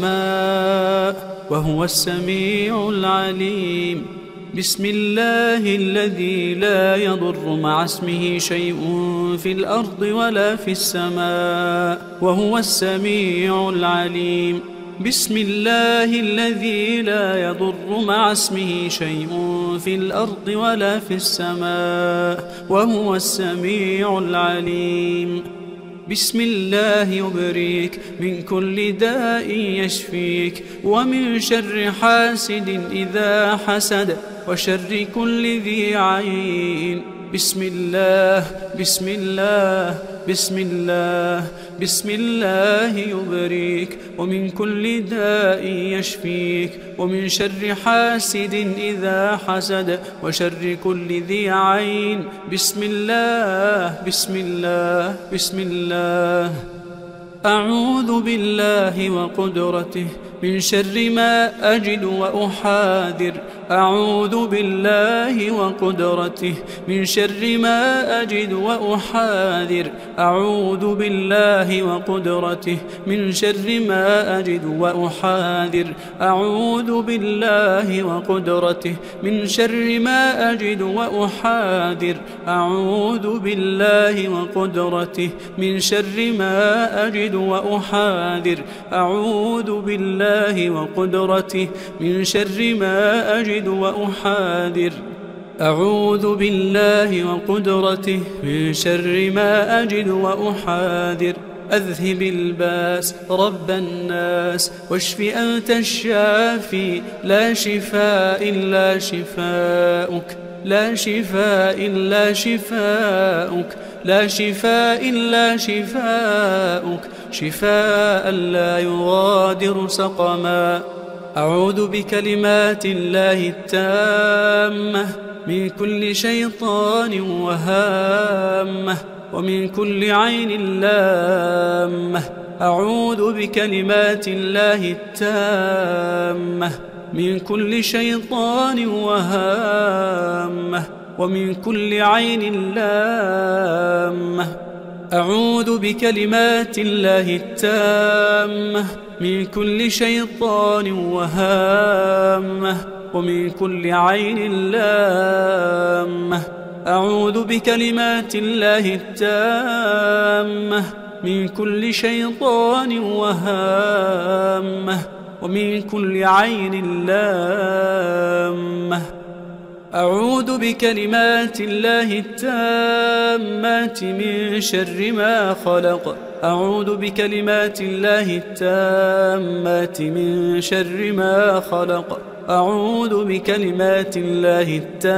السماء وهو السميع العليم بسم الله الذي لا يضر مع اسمه شيء في الأرض ولا في السماء وهو السميع العليم بسم الله الذي لا يضر مع اسمه شيء في الأرض ولا في السماء وهو السميع العليم بسم الله يبريك من كل داء يشفيك ومن شر حاسد إذا حسد وشر كل ذي عين بسم الله بسم الله بسم الله بسم الله يبريك ومن كل داء يشفيك ومن شر حاسد إذا حسد وشر كل ذي عين بسم الله بسم الله بسم الله أعوذ بالله وقدرته من شر ما أجد وأحاذر أعوذ بالله وقدرته من شر ما أجد وأحاذر أعوذ بالله وقدرته من شر ما أجد وأحاذر أعوذ بالله وقدرته من شر ما أجد وأحاذر أعوذ بالله وقدرته من شر ما أجد وأحاذر أعوذ بالله وقدرته من شر ما أجد وأحاذر أعوذ بالله وقدرته من شر ما أجد وأحاذر أذهب الباس رب الناس واشف أنت الشافي لا شفاء إلا شفاؤك لا شفاء إلا شفاؤك لا شفاء إلا شفاؤك، شفاء لا يغادر سقما. أعوذ بكلمات الله التامة من كل شيطان وهامة ومن كل عين لامة. أعوذ بكلمات الله التامة من كل شيطان وهامة ومن كل عين لامة. أعوذ بكلمات الله التامة من كل شيطان وهامة ومن كل عين لامة. أعوذ بكلمات الله التامة من كل شيطان وهامة ومن كل عين لامة. أعوذ بكلمات الله التامات من شر ما خلق. أعوذ بكلمات الله التامات من شر ما خلق. أعوذ بكلمات الله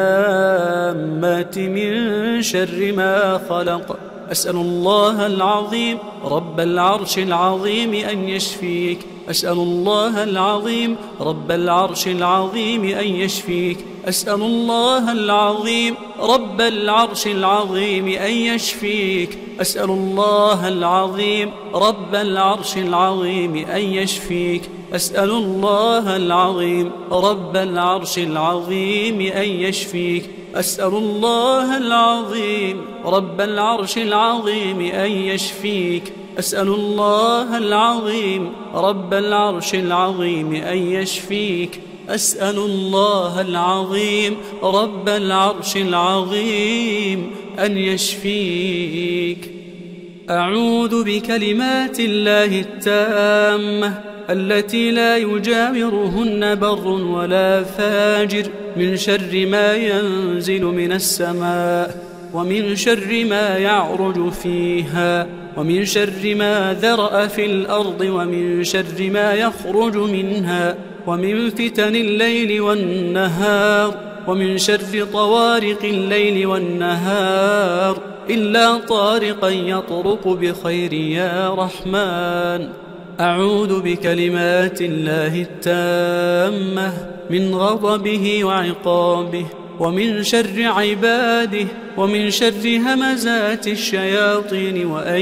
التامات من شر ما خلق. أسأل الله العظيم رب العرش العظيم أن يشفيك. أسأل الله العظيم رب العرش العظيم أن يشفيك. أسأل الله العظيم رب العرش العظيم أن يشفيك. أسأل الله العظيم رب العرش العظيم أن يشفيك. أسأل الله العظيم رب العرش العظيم أن يشفيك. أسأل الله العظيم رب العرش العظيم أن يشفيك. أسأل الله العظيم رب العرش العظيم أن يشفيك. أسأل الله العظيم رب العرش العظيم أن يشفيك. أعوذ بكلمات الله التامة التي لا يجاورهن بر ولا فاجر من شر ما ينزل من السماء ومن شر ما يعرج فيها ومن شر ما ذرأ في الأرض ومن شر ما يخرج منها ومن فتن الليل والنهار ومن شر طوارق الليل والنهار إلا طارقا يطرق بخير يا رحمن. أعوذ بكلمات الله التامة من غضبه وعقابه ومن شر عباده ومن شر همزات الشياطين وأن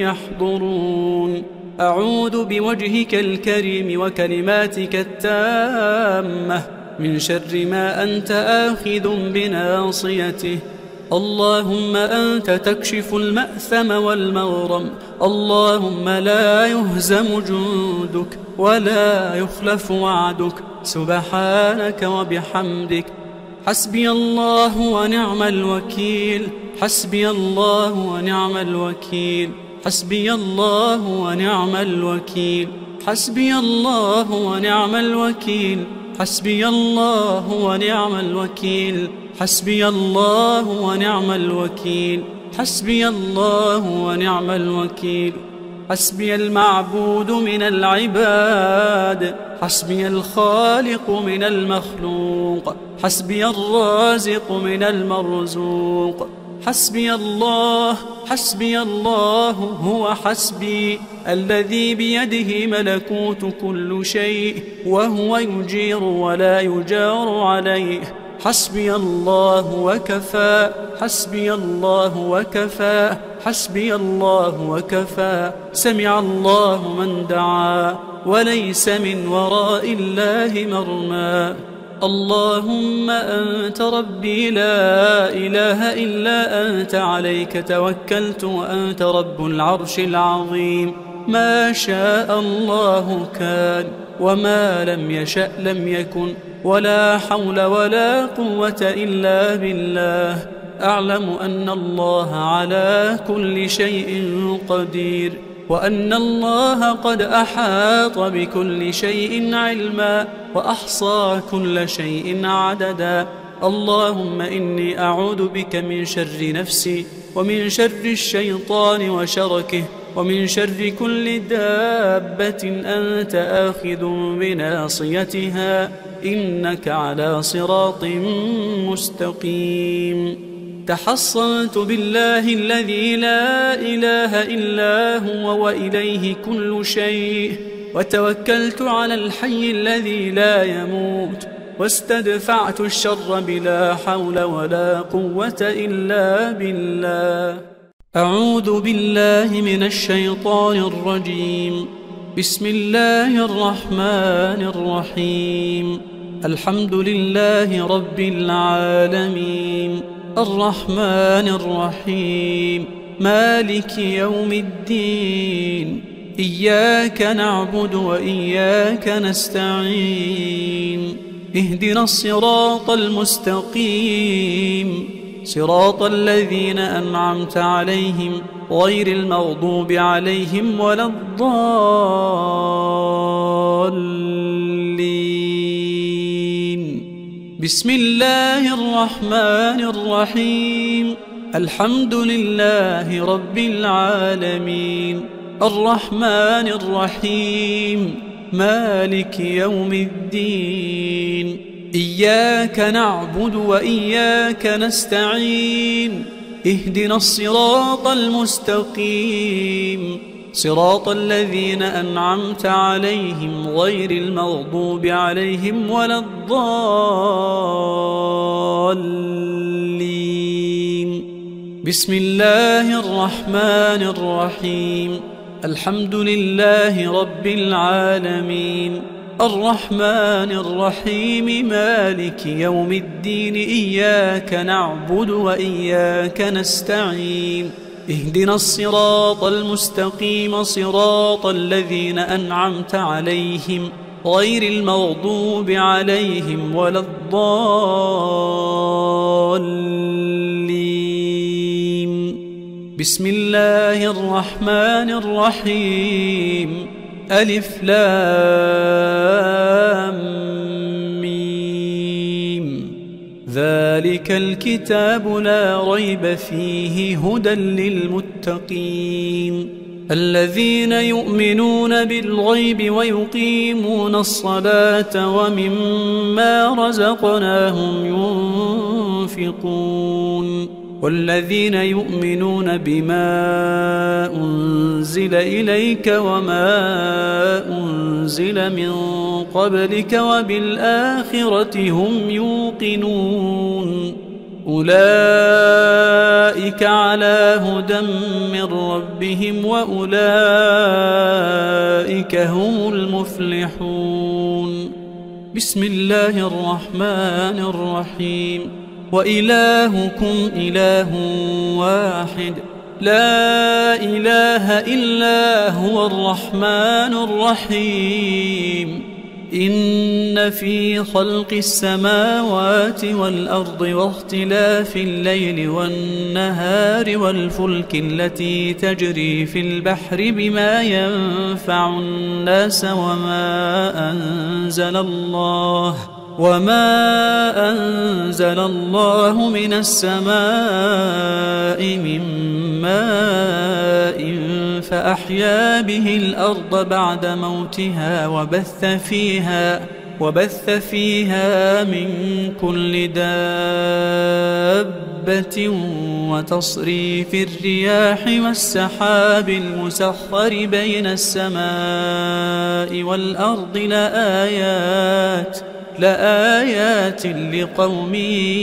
يحضرون. أعوذ بوجهك الكريم وكلماتك التامة من شر ما أنت آخذ بناصيته. اللهم أنت تكشف المأثم والمغرم. اللهم لا يهزم جندك ولا يخلف وعدك. سبحانك وبحمدك. حسبي الله ونعم الوكيل. حسبي الله ونعم الوكيل. حسبي الله ونعم الوكيل. حسبي الله ونعم الوكيل. حسبي الله ونعم الوكيل. حسبي الله ونعم الوكيل. حسبي الله ونعم الوكيل. حسبي المعبود من العباد. حسبي الخالق من المخلوق. حسبي الرازق من المرزوق. حسبي الله. حسبي الله هو حسبي الذي بيده ملكوت كل شيء وهو يجير ولا يجار عليه. حسبي الله وكفى. حسبي الله وكفى. حسبي الله وكفى. سمع الله من دعا وليس من وراء الله مرمى. اللهم أنت ربي لا إله إلا أنت عليك توكلت وأنت رب العرش العظيم. ما شاء الله كان وما لم يشأ لم يكن ولا حول ولا قوة إلا بالله. أعلم أن الله على كل شيء قدير وأن الله قد أحاط بكل شيء علما وأحصى كل شيء عددا. اللهم إني أعوذ بك من شر نفسي ومن شر الشيطان وشركه ومن شر كل دابة أنت آخذ بناصيتها إنك على صراط مستقيم. تحصنت بالله الذي لا إله إلا هو وإليه كل شيء، وتوكلت على الحي الذي لا يموت، واستدفعت الشر بلا حول ولا قوة إلا بالله. أعوذ بالله من الشيطان الرجيم. بسم الله الرحمن الرحيم. الحمد لله رب العالمين، الرحمن الرحيم، مالك يوم الدين، إياك نعبد وإياك نستعين، اهدنا الصراط المستقيم، صراط الذين أنعمت عليهم غير المغضوب عليهم ولا الضالين. بسم الله الرحمن الرحيم. الحمد لله رب العالمين، الرحمن الرحيم، مالك يوم الدين، إياك نعبد وإياك نستعين، اهدنا الصراط المستقيم، صراط الذين أنعمت عليهم غير المغضوب عليهم ولا الضالين. بسم الله الرحمن الرحيم. الحمد لله رب العالمين، الرحمن الرحيم، مالك يوم الدين، إياك نعبد وإياك نستعين، اهدنا الصراط المستقيم، صراط الذين أنعمت عليهم غير المغضوب عليهم ولا الضالين. بسم الله الرحمن الرحيم. ألف لام ميم. ذلك الكتاب لا ريب فيه هدى للمتقين الذين يؤمنون بالغيب ويقيمون الصلاة ومما رزقناهم ينفقون والذين يؤمنون بما أنزل إليك وما أنزل من قبلك وبالآخرة هم يوقنون أولئك على هدى من ربهم وأولئك هم المفلحون. بسم الله الرحمن الرحيم. وإلهكم إله واحد لا إله إلا هو الرحمن الرحيم. إن في خلق السماوات والأرض واختلاف الليل والنهار والفلك التي تجري في البحر بما ينفع الناس وما أنزل الله وما أنزل الله من السماء من ماء فأحيا به الأرض بعد موتها وبث فيها وبث فيها من كل دابة وتصريف الرياح والسحاب المسخر بين السماء والأرض لآيات لآيات لقوم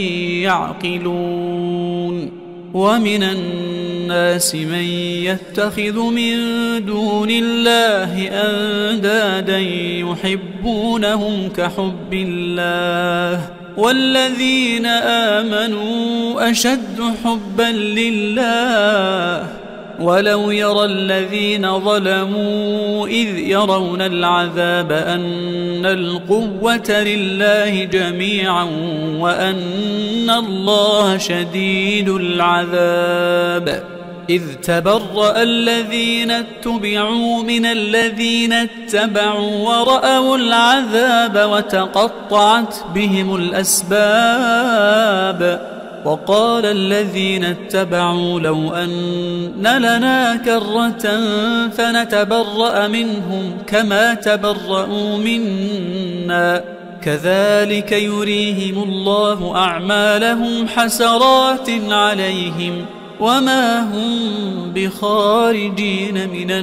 يعقلون. ومن الناس من يتخذ من دون الله أندادا يحبونهم كحب الله والذين آمنوا أشد حبا لله ولو يرى الذين ظلموا إذ يرون العذاب أن القوة لله جميعا وأن الله شديد العذاب. إذ تبرأ الذين اتبعوا من الذين اتبعوا ورأوا العذاب وتقطعت بهم الأسباب. وقال الذين اتبعوا لو أن لنا كرة فنتبرأ منهم كما تبرأوا منا كذلك يريهم الله أعمالهم حسرات عليهم وما هم بخارجين من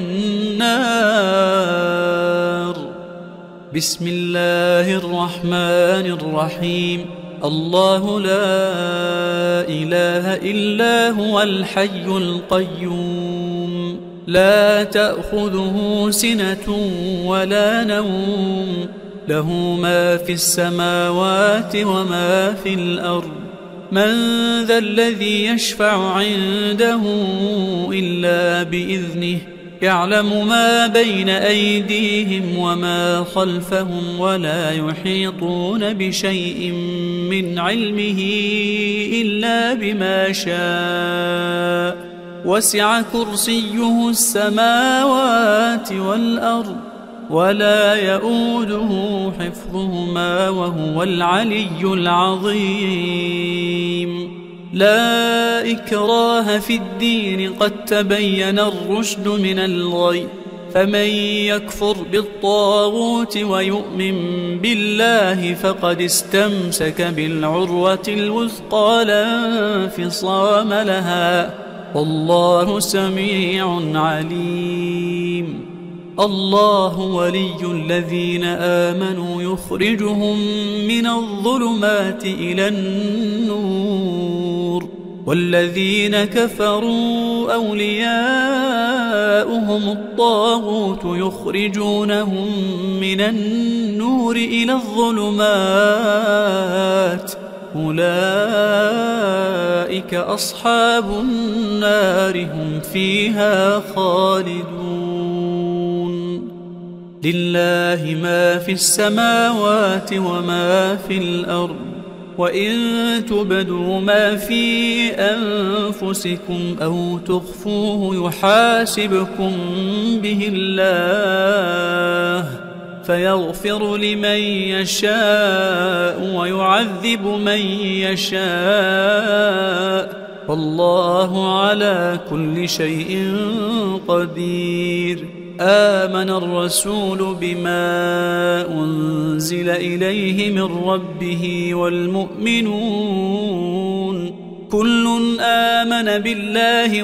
النار. بسم الله الرحمن الرحيم. الله لا إله إلا هو الحي القيوم لا تأخذه سنة ولا نوم له ما في السماوات وما في الأرض من ذا الذي يشفع عنده إلا بإذنه يعلم ما بين أيديهم وما خلفهم ولا يحيطون بشيء من علمه إلا بما شاء وسع كرسيه السماوات والأرض ولا يؤوده حفظهما وهو العلي العظيم. لا إكراه في الدين قد تبين الرشد من الغي فمن يكفر بالطاغوت ويؤمن بالله فقد استمسك بالعروة الوثقى لا انفصام لها والله سميع عليم. الله ولي الذين آمنوا يخرجهم من الظلمات إلى النور والذين كفروا أولياؤهم الطاغوت يخرجونهم من النور إلى الظلمات أولئك أصحاب النار هم فيها خالدون. لله ما في السماوات وما في الأرض وإن تبدوا ما في أنفسكم أو تخفوه يحاسبكم به الله فيغفر لمن يشاء ويعذب من يشاء والله على كل شيء قدير. آمن الرسول بما أنزل إليه من ربه والمؤمنون كل آمن بالله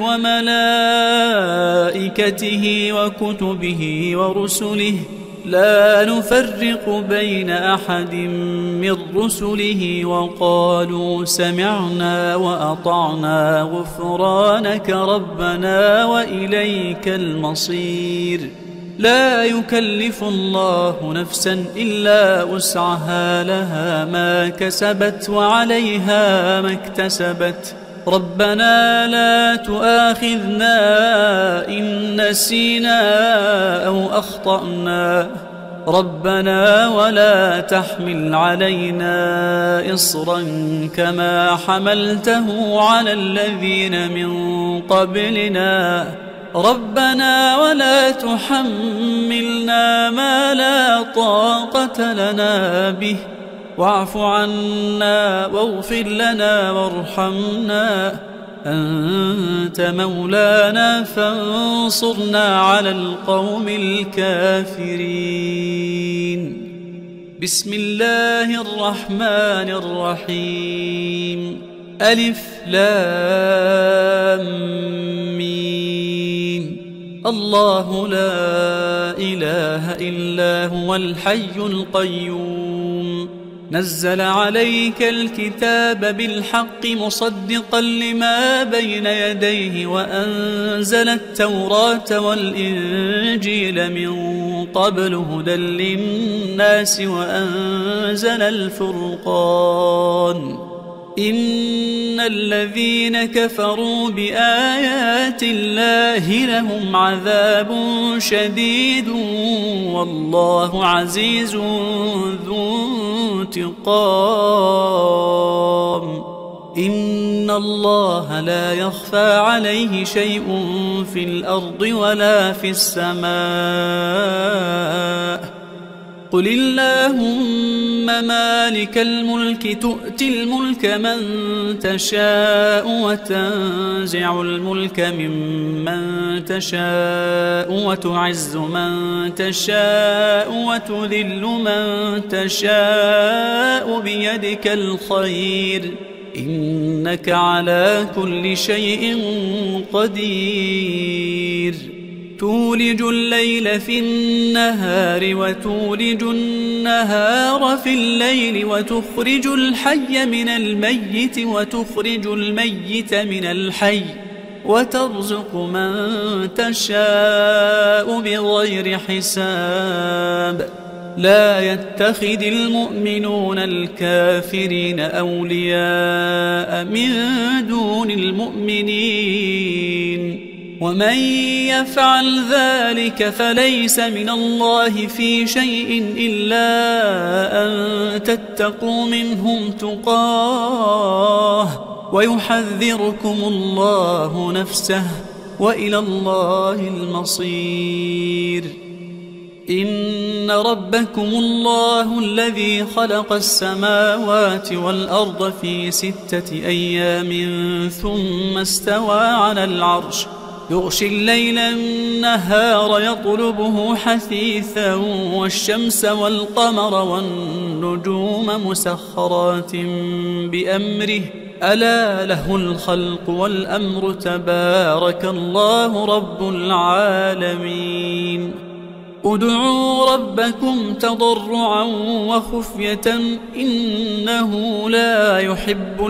وملائكته وكتبه ورسله لا نفرق بين أحد من رسله وقالوا سمعنا وأطعنا غفرانك ربنا وإليك المصير. لا يكلف الله نفسا إلا وسعها لها ما كسبت وعليها ما اكتسبت ربنا لا تؤاخذنا إن نسينا أو أخطأنا ربنا ولا تحمل علينا إصرا كما حملته على الذين من قبلنا ربنا ولا تحملنا ما لا طاقة لنا به واعف عنا واغفر لنا وارحمنا أنت مولانا فانصرنا على القوم الكافرين. بسم الله الرحمن الرحيم. ألف لام ميم. الله لا إله إلا هو الحي القيوم نزل عليك الكتاب بالحق مصدقا لما بين يديه وأنزل التوراة والإنجيل من قبل هدى للناس وأنزل الفرقان إن الذين كفروا بآيات الله لهم عذاب شديد والله عزيز ذو انتقام. إن الله لا يخفى عليه شيء في الأرض ولا في السماء قل اللهم مالك الملك تؤتي الملك من تشاء وتنزع الملك ممن تشاء وتعز من تشاء وتذل من تشاء بيدك الخير إنك على كل شيء قدير تولج الليل في النهار وتولج النهار في الليل وتخرج الحي من الميت وتخرج الميت من الحي وترزق من تشاء بغير حساب لا يتخذ المؤمنون الكافرين أولياء من دون المؤمنين ومن يفعل ذلك فليس من الله في شيء إلا أن تتقوا منهم تقاه ويحذركم الله نفسه وإلى الله المصير إن ربكم الله الذي خلق السماوات والأرض في ستة أيام ثم استوى على العرش يغشي الليل النهار يطلبه حثيثا والشمس والقمر والنجوم مسخرات بأمره ألا له الخلق والأمر تبارك الله رب العالمين ادعوا ربكم تضرعا وخفية إنه لا يحب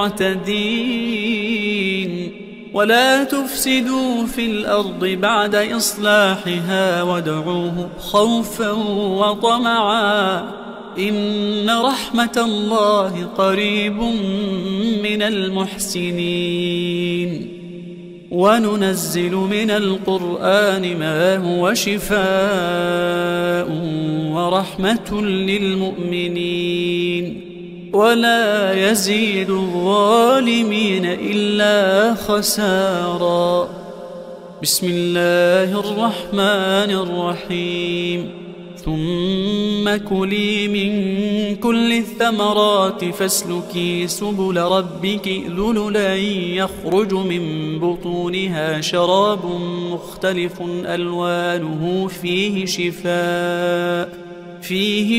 المعتدين ولا تفسدوا في الأرض بعد إصلاحها وادعوه خوفا وطمعا إن رحمة الله قريب من المحسنين وننزل من القرآن ما هو شفاء ورحمة للمؤمنين ولا يزيد الظالمين إلا خسارا بسم الله الرحمن الرحيم ثم كلي من كل الثمرات فاسلكي سبل ربك ذللا يخرج من بطونها شراب مختلف ألوانه فيه شفاء فيه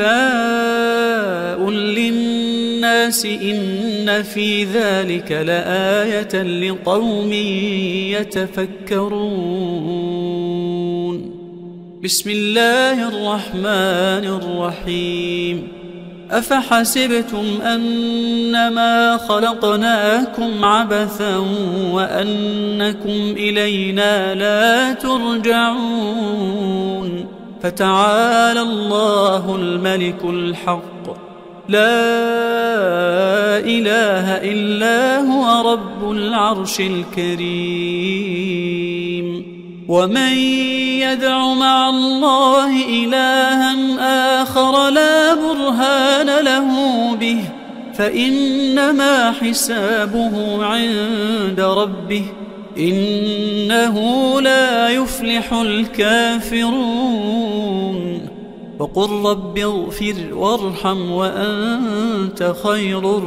شفاء للناس إن في ذلك لآية لقوم يتفكرون بسم الله الرحمن الرحيم أفحسبتم أنما خلقناكم عبثا وأنكم إلينا لا ترجعون فتعالى الله الملك الحق لا إله إلا هو رب العرش الكريم ومن يدع مع الله إلها آخر لا برهان له به فإنما حسابه عند ربه إنه لا يفلح الكافرون وقل رب اغفر وارحم وأنت خير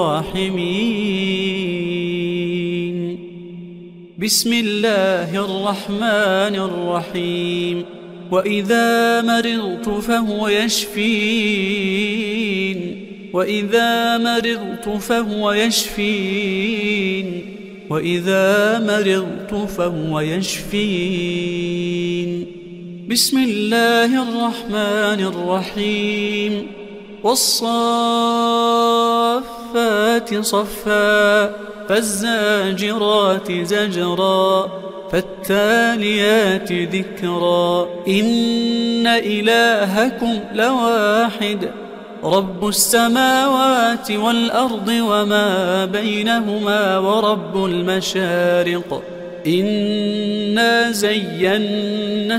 الراحمين بسم الله الرحمن الرحيم وإذا مرضت فهو يشفين وإذا مرضت فهو يشفين وإذا مرضت فهو يشفين بسم الله الرحمن الرحيم والصافات صفا فالزاجرات زجرا فالتاليات ذكرا إن إلهكم لواحد رب السماوات والأرض وما بينهما ورب المشارق إنا زينا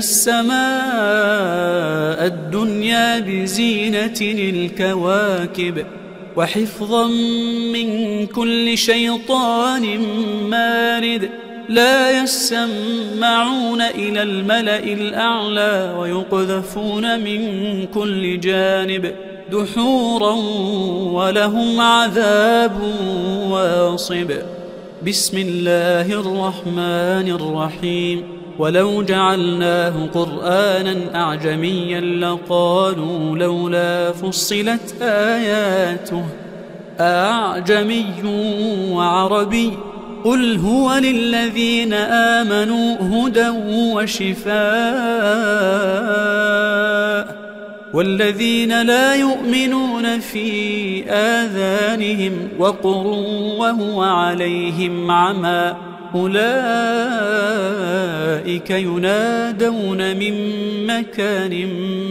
السماء الدنيا بزينة الكواكب وحفظا من كل شيطان مارد لا يسمعون إلى الملأ الأعلى ويقذفون من كل جانب دحورا ولهم عذاب واصب. بسم الله الرحمن الرحيم. ولو جعلناه قرآنا أعجميا لقالوا لولا فصلت آياته أعجمي وعربي قل هو للذين آمنوا هدى وشفاء والذين لا يؤمنون في آذانهم وقر وهو عليهم عمى أولئك ينادون من مكان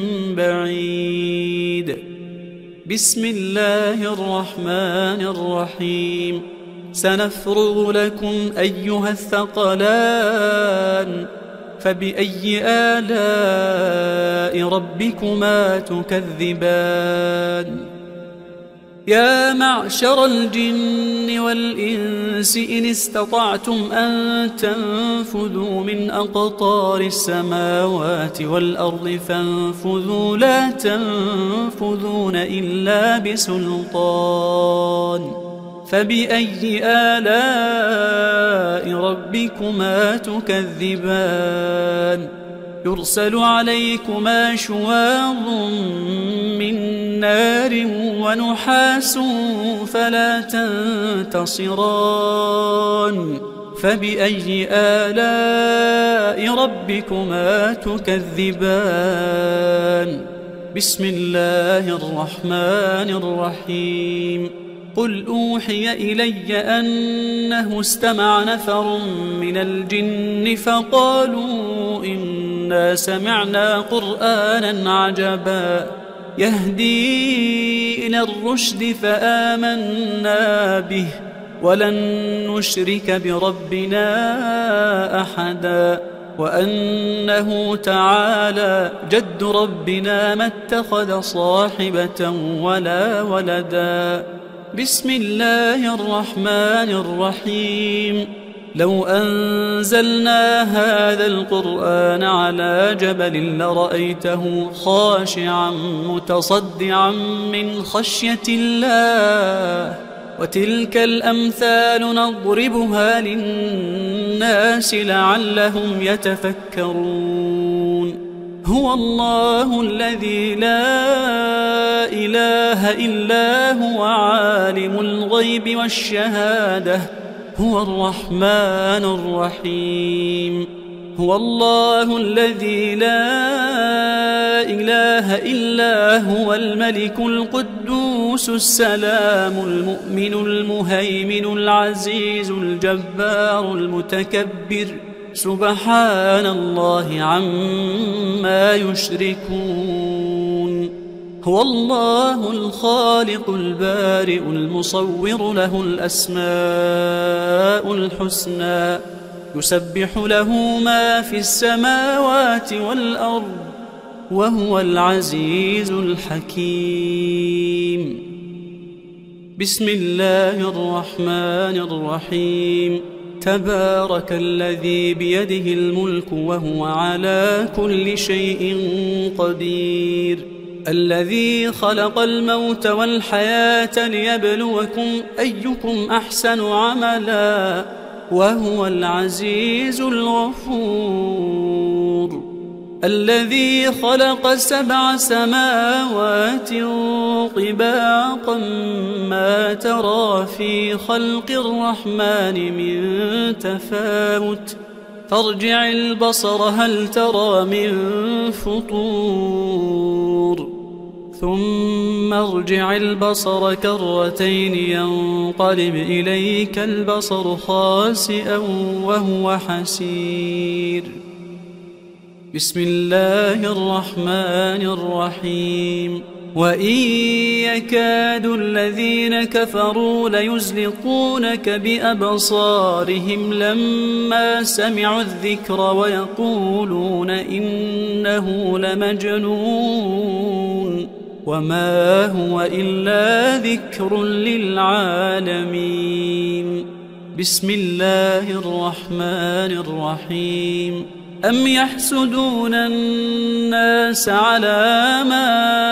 بعيد. بسم الله الرحمن الرحيم. سنفرغ لكم أيها الثقلان فبأي آلاء ربكما تكذبان. يا معشر الجن والإنس إن استطعتم أن تنفذوا من أقطار السماوات والأرض فانفذوا لا تنفذون إلا بسلطان. فبأي آلاء ربكما تكذبان. يرسل عليكما شواظ من نار ونحاس فلا تنتصران. فبأي آلاء ربكما تكذبان. بسم الله الرحمن الرحيم. قل أوحي إلي أنه استمع نفر من الجن فقالوا إنا سمعنا قرآنا عجبا يهدي إلى الرشد فآمنا به ولن نشرك بربنا أحدا وأنه تعالى جد ربنا ما اتخذ صاحبة ولا ولدا. بسم الله الرحمن الرحيم. لو أنزلنا هذا القرآن على جبل لرأيته خاشعا متصدعا من خشية الله وتلك الأمثال نضربها للناس لعلهم يتفكرون. هو الله الذي لا إله إلا هو عالم الغيب والشهادة هو الرحمن الرحيم. هو الله الذي لا إله إلا هو الملك القدوس السلام المؤمن المهيمن العزيز الجبار المتكبر سبحان الله عما يشركون. هو الله الخالق البارئ المصور له الأسماء الحسنى يسبح له ما في السماوات والأرض وهو العزيز الحكيم. بسم الله الرحمن الرحيم. تبارك الذي بيده الملك وهو على كل شيء قدير. الذي خلق الموت والحياة ليبلوكم أيكم أحسن عملا وهو العزيز الغفور. الذي خلق سبع سماوات طباقا ما ترى في خلق الرحمن من تفاوت فارجع البصر هل ترى من فطور ثم ارجع البصر كرتين ينقلب إليك البصر خاسئا وهو حسير. بسم الله الرحمن الرحيم. وإن يكاد الذين كفروا ليزلقونك بأبصارهم لما سمعوا الذكر ويقولون إنه لمجنون وما هو إلا ذكر للعالمين. بسم الله الرحمن الرحيم أم يحسدون الناس على ما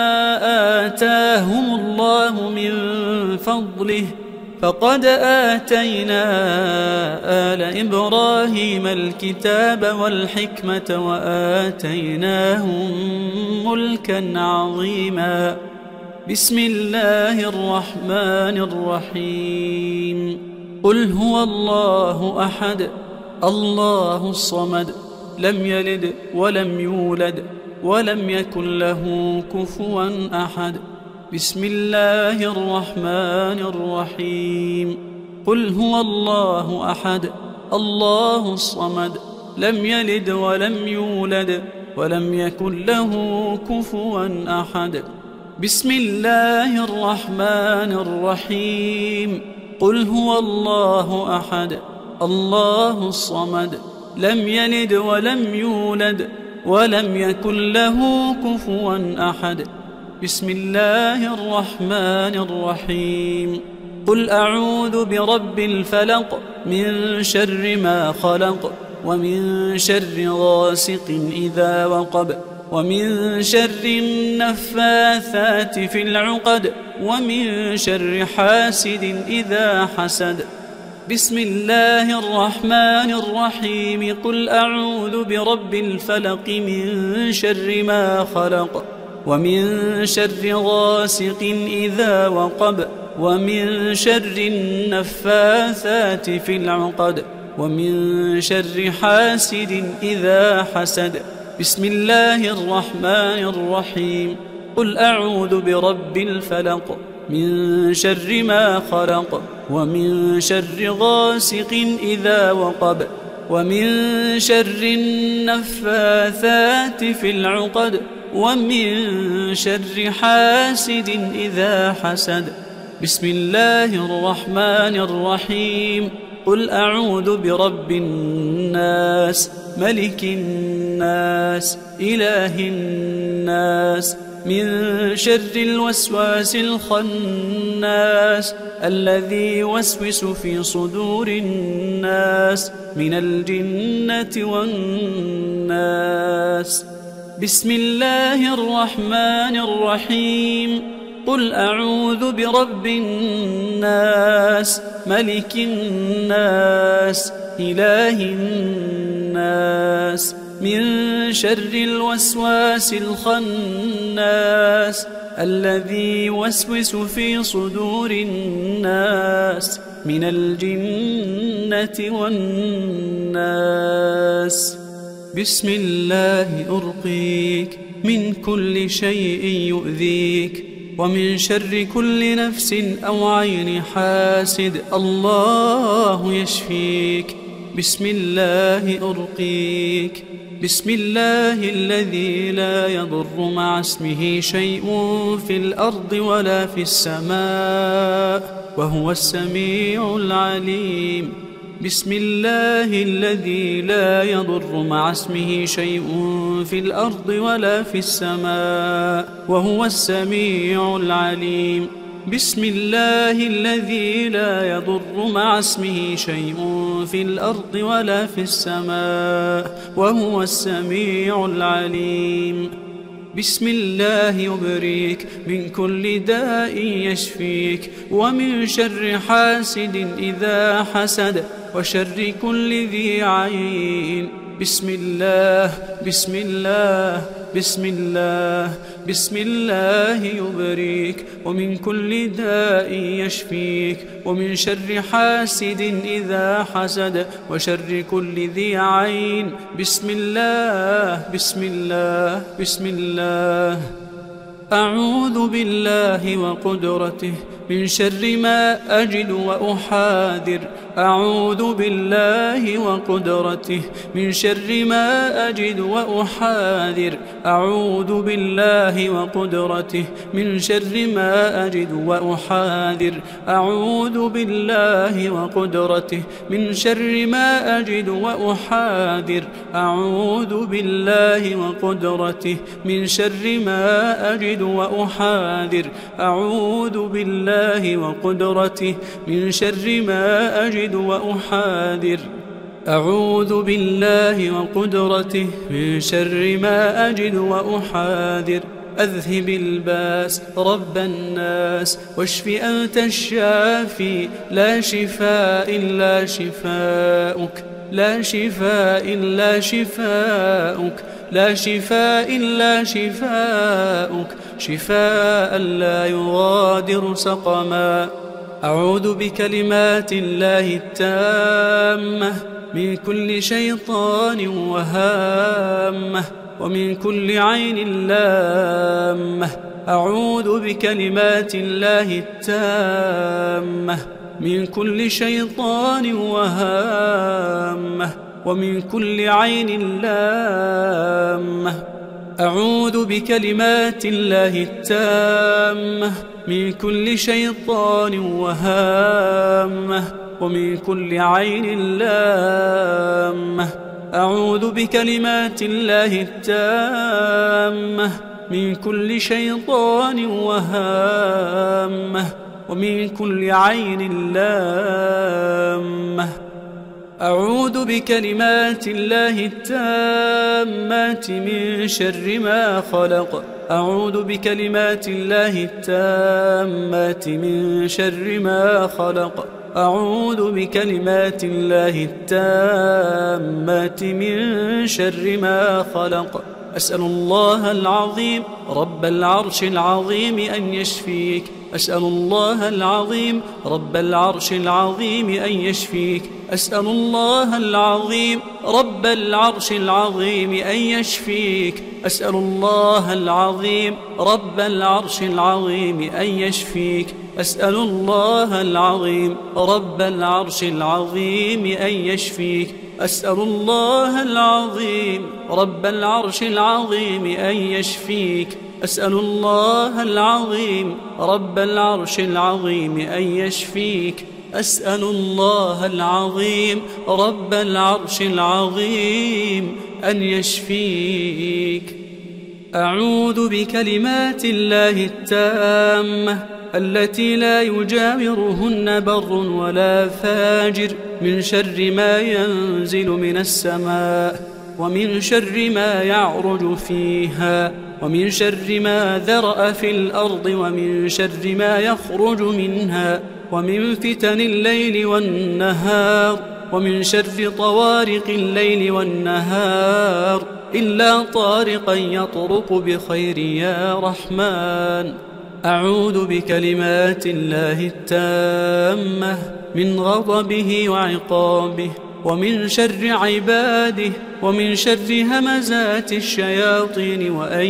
آتاهم الله من فضله فقد آتينا آل إبراهيم الكتاب والحكمة وآتيناهم ملكا عظيما بسم الله الرحمن الرحيم قل هو الله أحد الله الصمد لم يلد ولم يولد ولم يكن له كفوا أحد بسم الله الرحمن الرحيم قل هو الله أحد الله الصمد لم يلد ولم يولد ولم يكن له كفوا أحد بسم الله الرحمن الرحيم قل هو الله أحد الله الصمد لم يلد ولم يولد ولم يكن له كفوا أحد بسم الله الرحمن الرحيم قل أعوذ برب الفلق من شر ما خلق ومن شر غاسق إذا وقب ومن شر النفاثات في العقد ومن شر حاسد إذا حسد بسم الله الرحمن الرحيم قل أعوذ برب الفلق من شر ما خلق ومن شر غاسق إذا وقب ومن شر النفاثات في العقد ومن شر حاسد إذا حسد بسم الله الرحمن الرحيم قل أعوذ برب الفلق من شر ما خلق ومن شر غاسق إذا وقب ومن شر النفاثات في العقد ومن شر حاسد إذا حسد بسم الله الرحمن الرحيم قل أعوذ برب الناس ملك الناس إله الناس من شر الوسواس الخناس الذي يوسوس في صدور الناس من الجنة والناس بسم الله الرحمن الرحيم قل أعوذ برب الناس ملك الناس إله الناس من شر الوسواس الخناس الذي يوسوس في صدور الناس من الجنة والناس بسم الله أرقيك من كل شيء يؤذيك ومن شر كل نفس أو عين حاسد الله يشفيك بسم الله أرقيك بسم الله الذي لا يضر مع اسمه شيء في الأرض ولا في السماء وهو السميع العليم بسم الله الذي لا يضر مع اسمه شيء في الأرض ولا في السماء وهو السميع العليم بسم الله الذي لا يضر مع اسمه شيء في الأرض ولا في السماء وهو السميع العليم بسم الله يبريك من كل داء يشفيك ومن شر حاسد إذا حسد وشر كل ذي عين بسم الله بسم الله بسم الله بسم الله يبريك ومن كل داء يشفيك ومن شر حاسد إذا حسد وشر كل ذي عين بسم الله بسم الله بسم الله أعوذ بالله وقدرته من شر ما أجد وأحاذر أعوذ بالله وقدرته من شر ما أجد وأحاذر أعوذ بالله وقدرته من شر ما أجد وأحاذر أعوذ بالله وقدرته من شر ما أجد وأحاذر أعوذ بالله وقدرته من شر ما أجد وأحاذر أعوذ بالله بالله وقدرته من شر ما أجد وأحاذر. أعوذ بالله وقدرته من شر ما أجد وأحاذر. أذهب الباس رب الناس واشف أنت الشافي لا شفاء إلا شفاؤك لا شفاء إلا شفاؤك لا شفاء إلا شفاؤك شفاء لا يغادر سقما. أعوذ بكلمات الله التامة من كل شيطان وهامة ومن كل عين لامة. أعوذ بكلمات الله التامة من كل شيطان وهامة ومن كل عين لامة. أعوذ بكلمات الله التامة من كل شيطان وهامة ومن كل عين لامة. أعوذ بكلمات الله التامة من كل شيطان وهامة ومن كل عين لامة. أعوذ بكلمات الله التامات من شر ما خلق. أعوذ بكلمات الله التامات من شر ما خلق. أعوذ بكلمات الله التامات من شر ما خلق. أسأل الله العظيم رب العرش العظيم أن يشفيك. أسأل الله العظيم رب العرش العظيم أن يشفيك. أسأل الله العظيم رب العرش العظيم أن يشفيك. أسأل الله العظيم رب العرش العظيم أن يشفيك. أسأل الله العظيم رب العرش العظيم أن يشفيك. أسأل الله العظيم رب العرش العظيم أن يشفيك. أسأل الله العظيم رب العرش العظيم أن يشفيك. أسأل الله العظيم رب العرش العظيم أن يشفيك. أعوذ بكلمات الله التامة التي لا يجاورهن بر ولا فاجر من شر ما ينزل من السماء ومن شر ما يعرج فيها ومن شر ما ذرأ في الأرض ومن شر ما يخرج منها ومن فتن الليل والنهار ومن شر طوارق الليل والنهار إلا طارقا يطرق بخير يا رحمن. أعوذ بكلمات الله التامة من غضبه وعقابه ومن شر عباده ومن شر همزات الشياطين وأن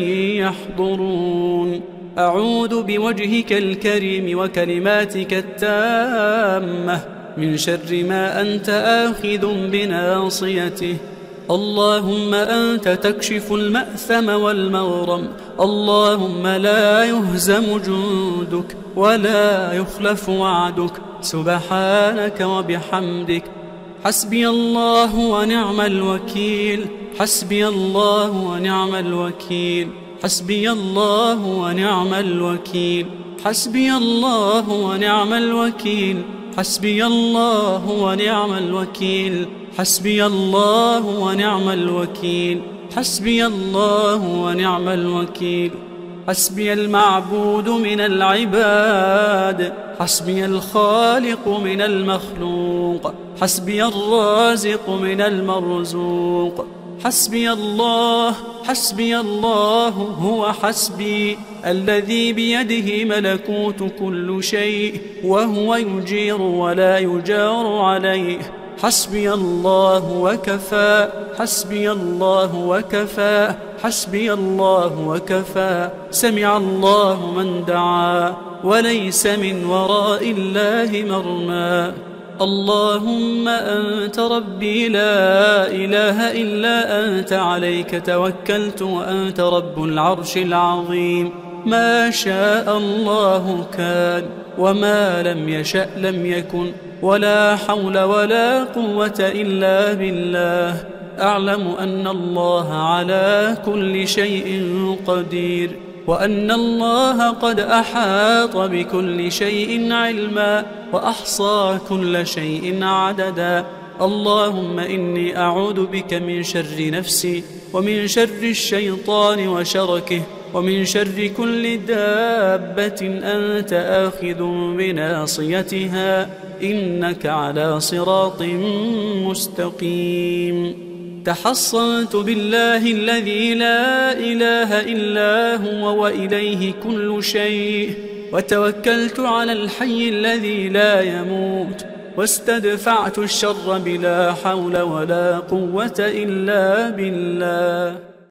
يحضرون. أعوذ بوجهك الكريم وكلماتك التامة من شر ما أنت آخذ بناصيته. اللهم أنت تكشف المأثم والمغرم. اللهم لا يهزم جندك ولا يخلف وعدك. سبحانك وبحمدك. حسبي الله ونعم الوكيل. حسبي الله ونعم الوكيل. حسبي الله ونعم الوكيل. حسبي الله ونعم الوكيل. حسبي الله ونعم الوكيل. حسبي الله ونعم الوكيل. حسبي الله ونعم الوكيل. حسبي المعبود من العباد. حسبي الخالق من المخلوق. حسبي الرازق من المرزوق. حسبي الله. حسبي الله هو حسبي الذي بيده ملكوت كل شيء وهو يجير ولا يجار عليه. حسبي الله وكفى. حسبي الله وكفى. حسبي الله وكفى. سمع الله من دعا وليس من وراء الله مرمى. اللهم أنت ربي لا إله إلا أنت عليك توكلت وأنت رب العرش العظيم. ما شاء الله كان وما لم يشأ لم يكن ولا حول ولا قوة إلا بالله. أعلم أن الله على كل شيء قدير وأن الله قد أحاط بكل شيء علما وأحصى كل شيء عددا. اللهم إني أعوذ بك من شر نفسي ومن شر الشيطان وشركه ومن شر كل دابة أنت آخذ بناصيتها إنك على صراط مستقيم. تحصنت بالله الذي لا إله إلا هو وإليه كل شيء، وتوكلت على الحي الذي لا يموت، واستدفعت الشر بلا حول ولا قوة إلا بالله.